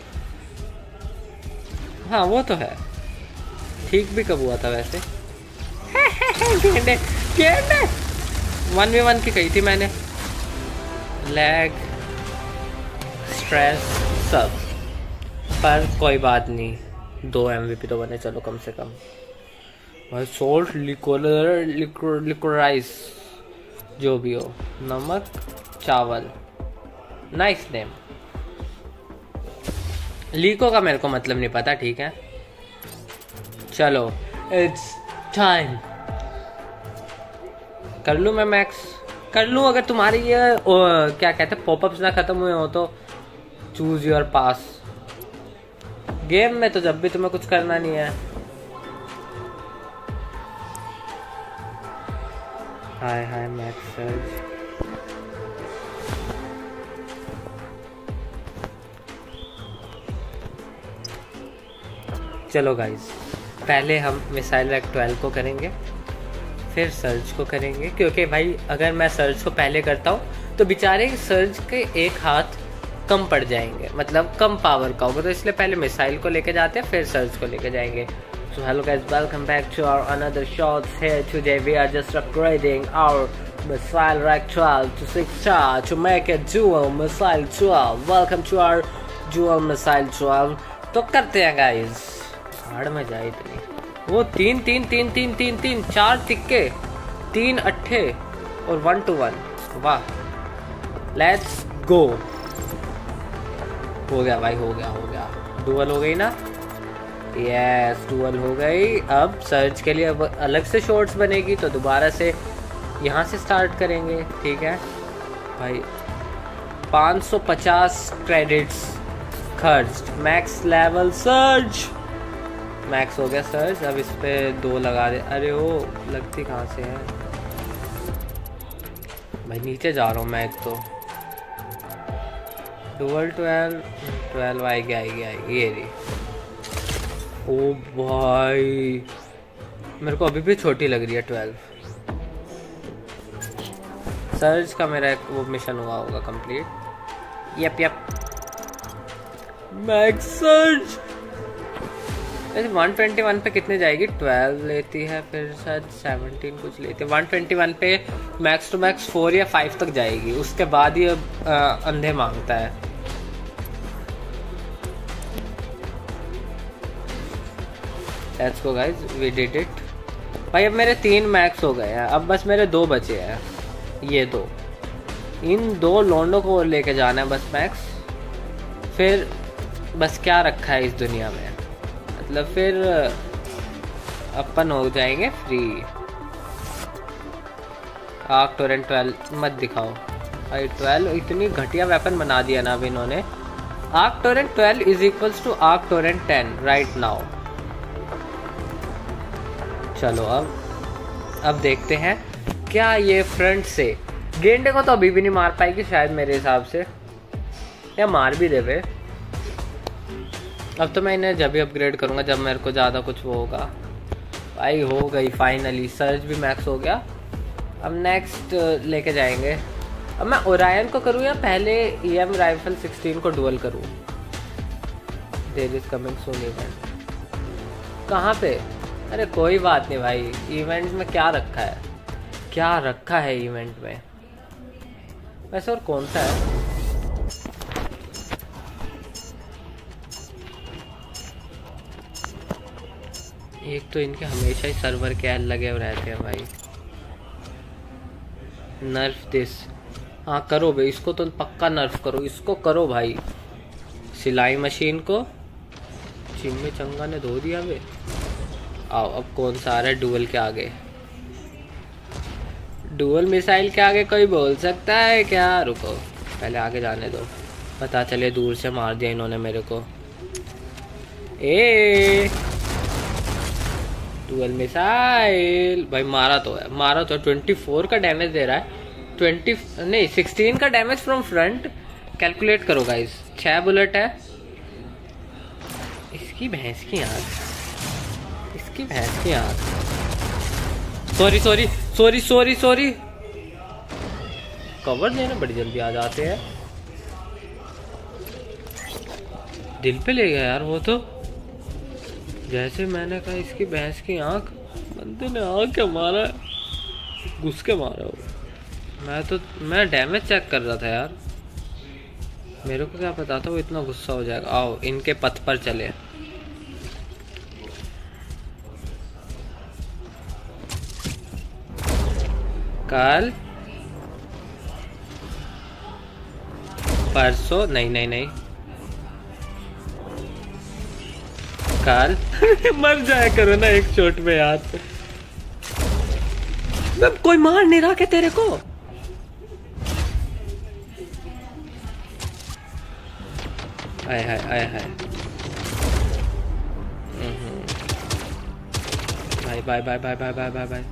हाँ वो तो है। ठीक भी कब हुआ था वैसे। गेंडे गेंडे वन वी वन की कही थी मैंने। लैग, स्ट्रेस सब, पर कोई बात नहीं, दो एमवीपी तो बने चलो कम से कम। भाई सोल्ट लिकोर लिकोराइस जो भी हो, नमक चावल, नाइस नेम। लीको का मेरे को मतलब नहीं पता, ठीक है चलो। It's time. कर लूँ मैं मैक्स, कर लूँ। अगर तुम्हारी ये ओ, क्या कहते हैं पॉपअप्स ना खत्म हुए हो तो चूज योर पास। गेम में तो जब भी तुम्हें कुछ करना नहीं है। Hi hi max search. चलो गाइस, पहले हम मिसाइल रैक ट्वेल्व को करेंगे, फिर सर्च को करेंगे। क्योंकि भाई अगर मैं सर्च को पहले करता हूँ तो बेचारे सर्च के एक हाथ कम पड़ जाएंगे, मतलब कम पावर का होगा, तो इसलिए पहले मिसाइल को लेके जाते हैं फिर सर्च को लेके जाएंगे। So hello guys, welcome back to our another shots here. Today we are just upgrading our missile rack twelve to six star to make a dual missile twelve. Welcome to our dual missile twelve. तो करते हैं guys। हाड़ में जाए इतनी। वो तीन तीन तीन तीन तीन तीन चार तिक्के, तीन अट्ठे और वन टू वन। वाह, लेट्स गो। हो गया भाई, हो गया हो गया। डुअल हो गई ना? यस yes, डुअल हो गई। अब सर्च के लिए अब अलग से शॉट्स बनेगी, तो दोबारा से यहाँ से स्टार्ट करेंगे, ठीक है भाई। पाँच सौ पचास क्रेडिट्स खर्च। मैक्स लेवल सर्च, मैक्स हो गया सर्च। अब इस पे दो लगा दे। अरे वो लगती कहाँ से है भाई? नीचे जा रहा हूँ मैं। एक तो डुअल ट्वेल्व ट्वेल्व आएगी आएगी आएगी ये रही। ओ भाई मेरे को अभी भी छोटी लग रही है ट्वेल्व। सर्च का मेरा एक वो मिशन हुआ होगा complete. Yup yup max search. वैसे वन ट्वेंटी वन पे कितने जाएगी? ट्वेल्व लेती है, फिर शायद सेवनटीन कुछ लेती है। वन ट्वेंटी वन पे मैक्स टू मैक्स फोर या फाइव तक जाएगी, उसके बाद ही अब अंधे मांगता है। Let's go guys, we did it. भाई अब मेरे तीन मैक्स हो गए हैं, अब बस मेरे दो बचे हैं। ये दो, इन दो लोंडो को लेके जाना है बस मैक्स। फिर बस क्या रखा है इस दुनिया में, मतलब फिर अपन हो जाएंगे फ्री। आर्क टोरेंट ट्वेल्व मत दिखाओ भाई। ट्वेल्व इतनी घटिया वेपन बना दिया ना अब इन्होंने। Arc torrent twelve is equals to arc torrent ten right now. चलो अब अब देखते हैं क्या ये फ्रंट से गेंडे को तो अभी भी नहीं मार पाएगी शायद मेरे हिसाब से, या मार भी देवे। अब तो मैं इन्हें जब भी अपग्रेड करूंगा जब मेरे को ज़्यादा कुछ वो होगा। भाई हो गई फाइनली, सर्च भी मैक्स हो गया। अब नेक्स्ट लेके जाएंगे। अब मैं ओरायन को करूँ या पहले ई एम राइफल सिक्सटीन को डुअल करूँ? There is coming soon event. कहाँ पे? अरे कोई बात नहीं भाई, इवेंट में क्या रखा है, क्या रखा है इवेंट में वैसे। और कौन सा है? एक तो इनके हमेशा ही सर्वर के एल लगे रहते हैं भाई। नर्फ दिस, हाँ करो भाई, इसको तो पक्का नर्फ करो, इसको करो भाई। सिलाई मशीन को चिम्मी चंगा ने धो दिया भाई। आओ अब कौन सा आ रहा है डुअल के आगे? डुअल मिसाइल के आगे कोई बोल सकता है क्या? रुको पहले आगे जाने दो, पता चले दूर से मार दिया इन्होंने मेरे को। ए डुअल मिसाइल भाई, मारा तो है, मारा तो है। ट्वेंटी फोर का डैमेज दे रहा है, ट्वेंटी नहीं सिक्सटीन का डैमेज फ्रॉम फ्रंट। कैलकुलेट करो गाइस, छह बुलेट है। इसकी भैंस की आँख, इसकी भैंस की आँख। Sorry sorry sorry sorry sorry. Cover देने बड़ी जल्दी आ जाते हैं। दिल पे ले गया यार वो तो। जैसे मैंने कहा इसकी भैंस की आंख, बंदे ने आंख क्या मारा, घुस के मारा वो। मैं तो मैं डैमेज चेक कर रहा था यार, मेरे को क्या पता था वो इतना गुस्सा हो जाएगा। आओ इनके पथ पर चले। कल परसों नहीं नहीं नहीं कल मर जाया करो ना एक चोट में यार। कोई मार नहीं रहा क्या तेरे को? आए हाय आए हाय। Bye bye bye bye bye bye bye bye.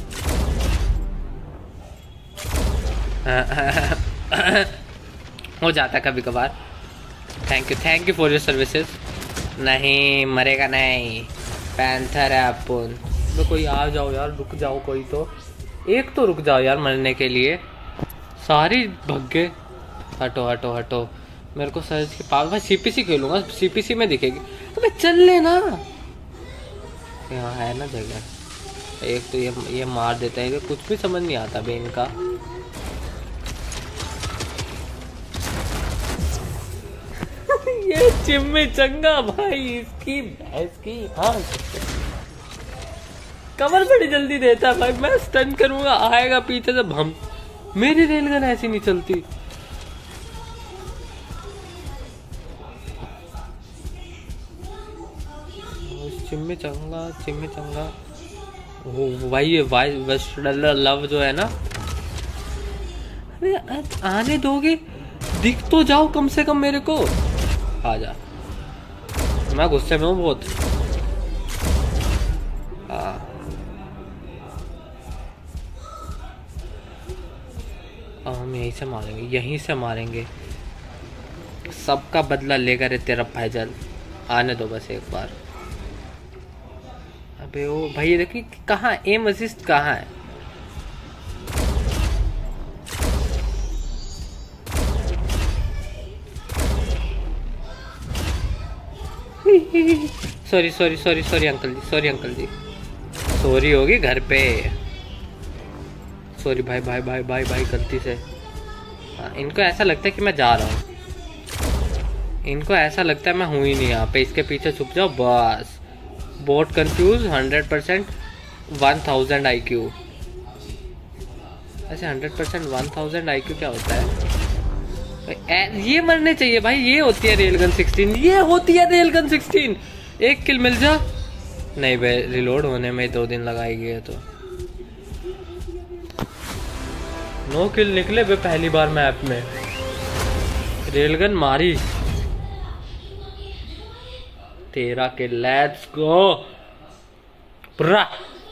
हो जाता कभी कभार। Thank you thank you for your services. नहीं मरेगा नहीं, पैंथर है अपन। तो कोई आ जाओ यार, रुक जाओ कोई तो, एक तो रुक जाओ यार मरने के लिए। सारी भग गए। हटो हटो हटो, मेरे को सर्च के पास। भाई सीपीसी खेलूंगा, सीपीसी में दिखेगी। अबे तो चल लेना, यहाँ है ना जगह। एक तो ये ये मार देता है, कुछ भी समझ नहीं आता बे इनका। ये चिम्मी चंगा भाई, इसकी भैंस की हाँ कवर बड़ी जल्दी देता है भाई। मैं स्टन करूंगा, आएगा पीछे से भम। मेरी रेलगन ऐसी नहीं चलती। चिम्मी चंगा चिम्मी चंगा। वो भाई ये वेस्ट लव जो है ना, अरे आने दोगे? दिख तो जाओ कम से कम मेरे को। आ जा, मैं गुस्से में हूँ बहुत। हाँ हम यहीं से मारेंगे, यहीं से मारेंगे। सबका बदला लेगा रे तेरा फैजल। आने दो बस एक बार। अबे वो भाई देखिए कहाँ एम असिस्ट कहाँ है? Sorry sorry sorry sorry uncle ji, sorry uncle ji. Sorry होगी घर पे। सॉरी भाई भाई भाई भाई भाई गलती से। हाँ, इनको ऐसा लगता है कि मैं जा रहा हूँ। इनको ऐसा लगता है मैं हूँ ही नहीं यहाँ पे। इसके पीछे छुप जाओ बस। Bot confuse hundred percent one thousand I Q. ऐसे hundred percent one thousand I Q क्या होता है? ये मरने चाहिए भाई। ये होती है रेलगन सिक्सटीन, ये होती है रेलगन सिक्सटीन। एक किल मिल जा। नहीं भाई, रिलोड होने में दो दिन लगाएगी है तो। नो किल निकले बे पहली बार मैप में। रेलगन मारी। तेरह किल, लेट्स गो ब्रा।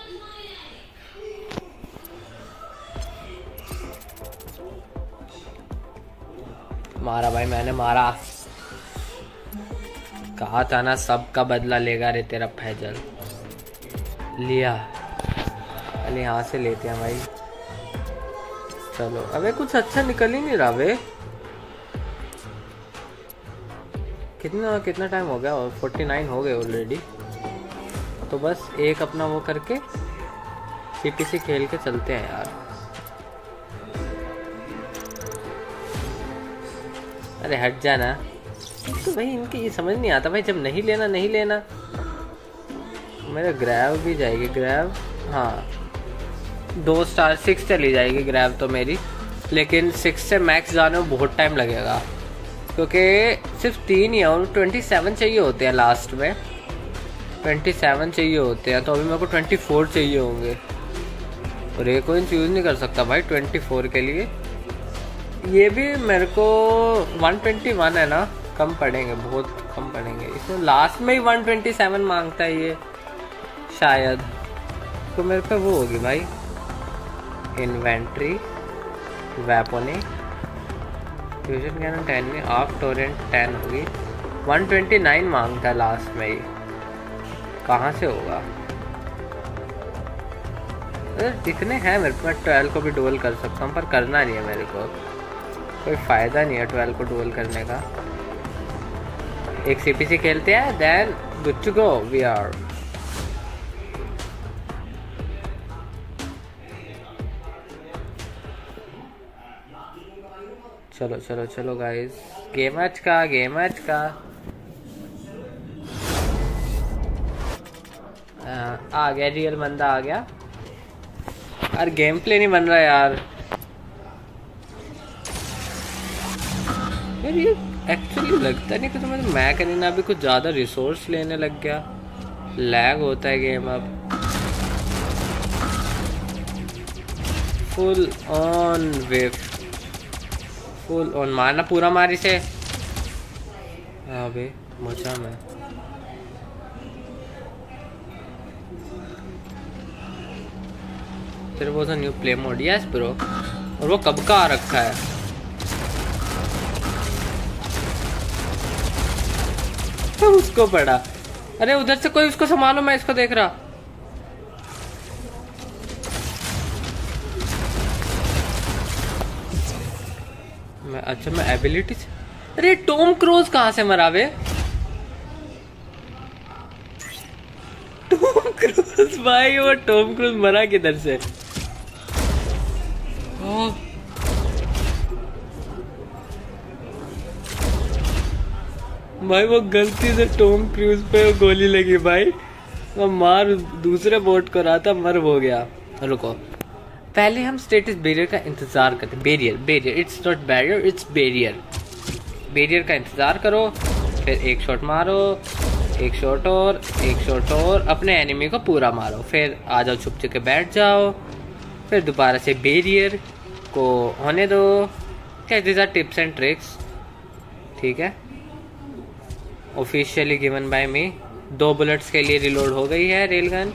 मारा भाई मैंने, मारा। कहा था ना सबका बदला लेगा रे तेरा फैजल। लिया। अरे यहाँ से लेते हैं भाई। चलो अबे कुछ अच्छा निकल ही नहीं रहा बे। कितना कितना टाइम हो गया? और फोर्टी नाइन हो गए ऑलरेडी। तो बस एक अपना वो करके सीपीसी खेल के चलते हैं यार। अरे हट जाना। तो भाई इनके ये समझ नहीं आता भाई, जब नहीं लेना नहीं लेना। मेरा ग्रैब भी जाएगी, ग्रैब हाँ दो स्टार सिक्स चली जाएगी ग्रैब तो मेरी। लेकिन सिक्स से मैक्स जाने में बहुत टाइम लगेगा, क्योंकि सिर्फ तीन ही है और ट्वेंटी सेवन चाहिए होते हैं लास्ट में। ट्वेंटी सेवन चाहिए होते हैं, तो अभी मेरे को ट्वेंटी फोर चाहिए होंगे। और एक कोई यूज़ नहीं कर सकता भाई ट्वेंटी फोर के लिए। ये भी मेरे को वन ट्वेंटी वन है ना, कम पड़ेंगे, बहुत कम पड़ेंगे। इसमें लास्ट में ही वन ट्वेंटी सेवन मांगता है ये शायद। तो मेरे पे वो होगी भाई इन्वेंट्री, वेपनी, फ्यूजन कैनन टेन में, आर्क टोरेंट टेन होगी। वन ट्वेंटी नाइन मांगता है लास्ट में ही। कहाँ से होगा? इतने हैं मेरे को, मैं ट्वेल्व को भी डुअल कर सकता हूँ, पर करना नहीं है मेरे को, कोई फ़ायदा नहीं है ट्वेल्व को डुअल करने का। एक सीपीसी खेलते हैं, then good to go we are. चलो चलो चलो गाइस, गेम आज का गेम आज का आ, आ गया रियल बंदा आ गया। यार गेम प्ले नहीं बन रहा यार। यार ये एक्चुअली लगता नहीं कि तुम्हें, तो मैं करीना अभी कुछ ज़्यादा रिसोर्स लेने लग गया, लैग होता है गेम अब। Full on wave, full on मारना, पूरा मारी से। अबे मचा मैं। तेरे वो new play mode, yes bro, और वो कब का आ रखा है। तो उसको पड़ा, अरे उधर से कोई उसको संभालो, मैं इसको देख रहा। मैं अच्छा मैं एबिलिटी से, अरे टॉम क्रूज कहाँ से मरा बे। टॉम क्रूज भाई, वो टॉम क्रूज मरा किधर से। ओ भाई वो गलती से टॉम क्रूज पे गोली लगी भाई, वो मार दूसरे बोट को रहा था, मर हो गया। रुको पहले हम स्टेटस बैरियर का इंतजार करते, barrier barrier it's not barrier it's barrier. Barrier का इंतजार करो, फिर एक शॉट मारो, एक शॉट और एक शॉट और, अपने एनिमी को पूरा मारो, फिर आ जाओ छुप छुप के बैठ जाओ, फिर दोबारा से बैरियर को होने दो। क्या this are tips and tricks, ठीक है, ऑफिशियली गिवन बाय मी। दो बुलेट्स के लिए रिलोड हो गई है railgun.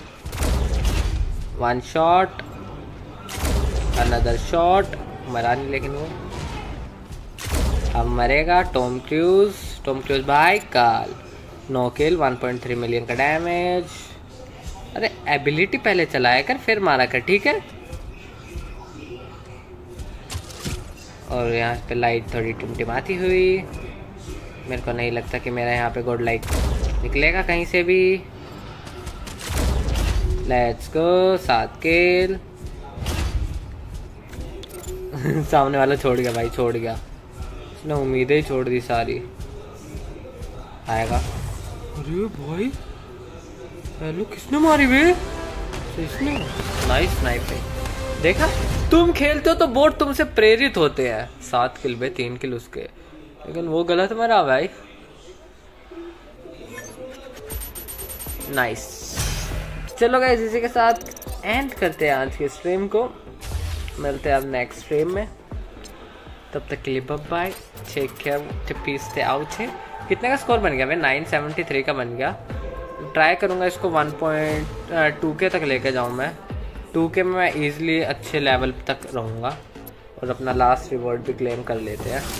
One shot, another shot, मरा नहीं लेकिन वो अब मरेगा। टॉम क्रूज, टॉम क्रूज भाई काल, no kill, one point three million का डैमेज। अरे एबिलिटी पहले चलाया कर फिर मारा कर, ठीक है। और यहाँ पे लाइट थोड़ी टिमटिमाती हुई, मेरे को नहीं लगता कि मेरा यहाँ पे गोल्ड लाइट निकलेगा कहीं से भी। लेट्स गो, सात किल। सामने वाला छोड़ गया भाई, छोड़ गया उसने, उम्मीदें ही छोड़ दी सारी। आएगा, अरे भाई हेलो किसने मारी बे, इसने नाइस स्नाइपिंग। देखा, तुम खेलते हो तो बोट तुमसे प्रेरित होते हैं। सात किल बे, तीन किल उसके, लेकिन वो गलत मरा भाई। नाइस, चलो गाइस इसी के साथ एंड करते हैं आज की स्ट्रीम को, मिलते हैं अब नेक्स्ट स्ट्रीम में, तब तक के लिए bye bye, take care, peace थे आउट है। कितने का स्कोर बन गया भाई, नाइन सेवेंटी थ्री का बन गया। ट्राई करूँगा इसको वन पॉइंट टू के तक लेके जाऊँ मैं, टू के में मैं ईजिली अच्छे लेवल तक रहूँगा, और अपना लास्ट रिवॉर्ड भी क्लेम कर लेते हैं।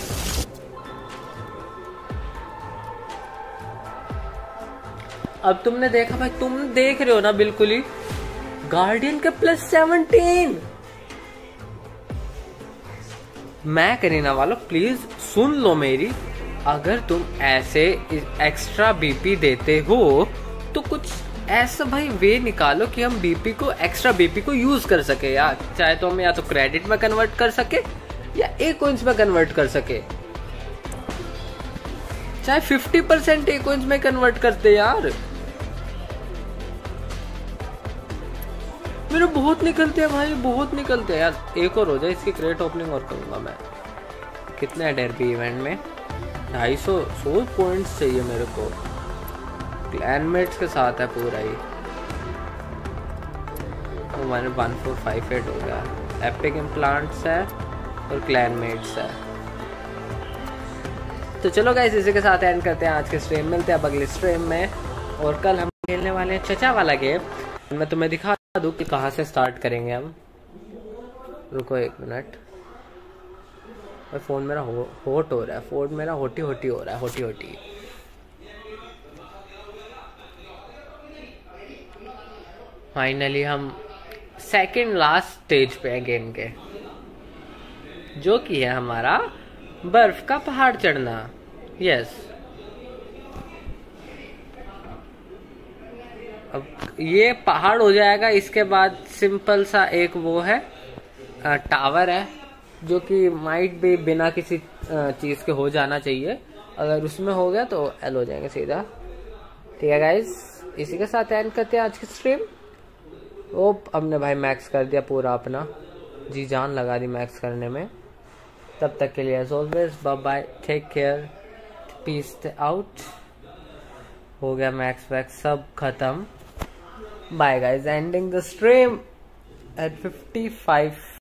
अब तुमने देखा भाई, तुम देख रहे हो ना बिल्कुल ही, गार्डियन के प्लस सेवनटीन। मैं करीना वालों प्लीज सुन लो मेरी, अगर तुम ऐसे एक्स्ट्रा बीपी देते हो तो कुछ ऐसा भाई वे निकालो कि हम बीपी को, एक्स्ट्रा बीपी को यूज कर सके यार। चाहे तो हम या तो क्रेडिट में कन्वर्ट कर सके या ए कॉइंस में कन्वर्ट कर सके, चाहे फिफ्टी परसेंट ए कॉइंस में कन्वर्ट करते यार। मेरे बहुत निकलते हैं भाई, बहुत निकलते हैं यार। एक और हो जाए, इसकी क्रेट ओपनिंग और करूंगा मैं। कितने है डेरबी इवेंट में, ढाई सौ सौ पॉइंट्स चाहिए मेरे को, क्लैनमेट्स के साथ है पूरा ही। तो मैंने वन फोर फाइव एट हो गया, एपिक इम्प्लांट्स है और क्लैनमेट्स है। तो चलो गाइस इसी के साथ एंड करते हैं आज के स्ट्रीम, मिलते हैं अब अगले स्ट्रीम में। और कल हम खेलने वाले हैं चचा वाला गेम, मैं तुम्हें दिखा दूं कि कहाँ से स्टार्ट करेंगे हम। रुको एक मिनट, फोन मेरा हो, होट हो रहा है, फोन मेरा होटी होटी हो रहा है, होटी होटी। फाइनली हम सेकंड लास्ट स्टेज पे है गेम के, जो कि है हमारा बर्फ का पहाड़ चढ़ना। यस, अब ये पहाड़ हो जाएगा। इसके बाद सिंपल सा एक वो है टावर है, जो कि माइट भी बिना किसी चीज के हो जाना चाहिए। अगर उसमें हो गया तो एल हो जाएंगे सीधा। ठीक है गाइस, इसी के साथ एंड करते हैं आज की स्ट्रीम। ओ हमने भाई मैक्स कर दिया पूरा अपना, जी जान लगा दी मैक्स करने में। तब तक के लिए as always bye bye, take care, peace out. हो गया मैक्स वैक्स सब खत्म। Bye guys, ending the stream at fifty five.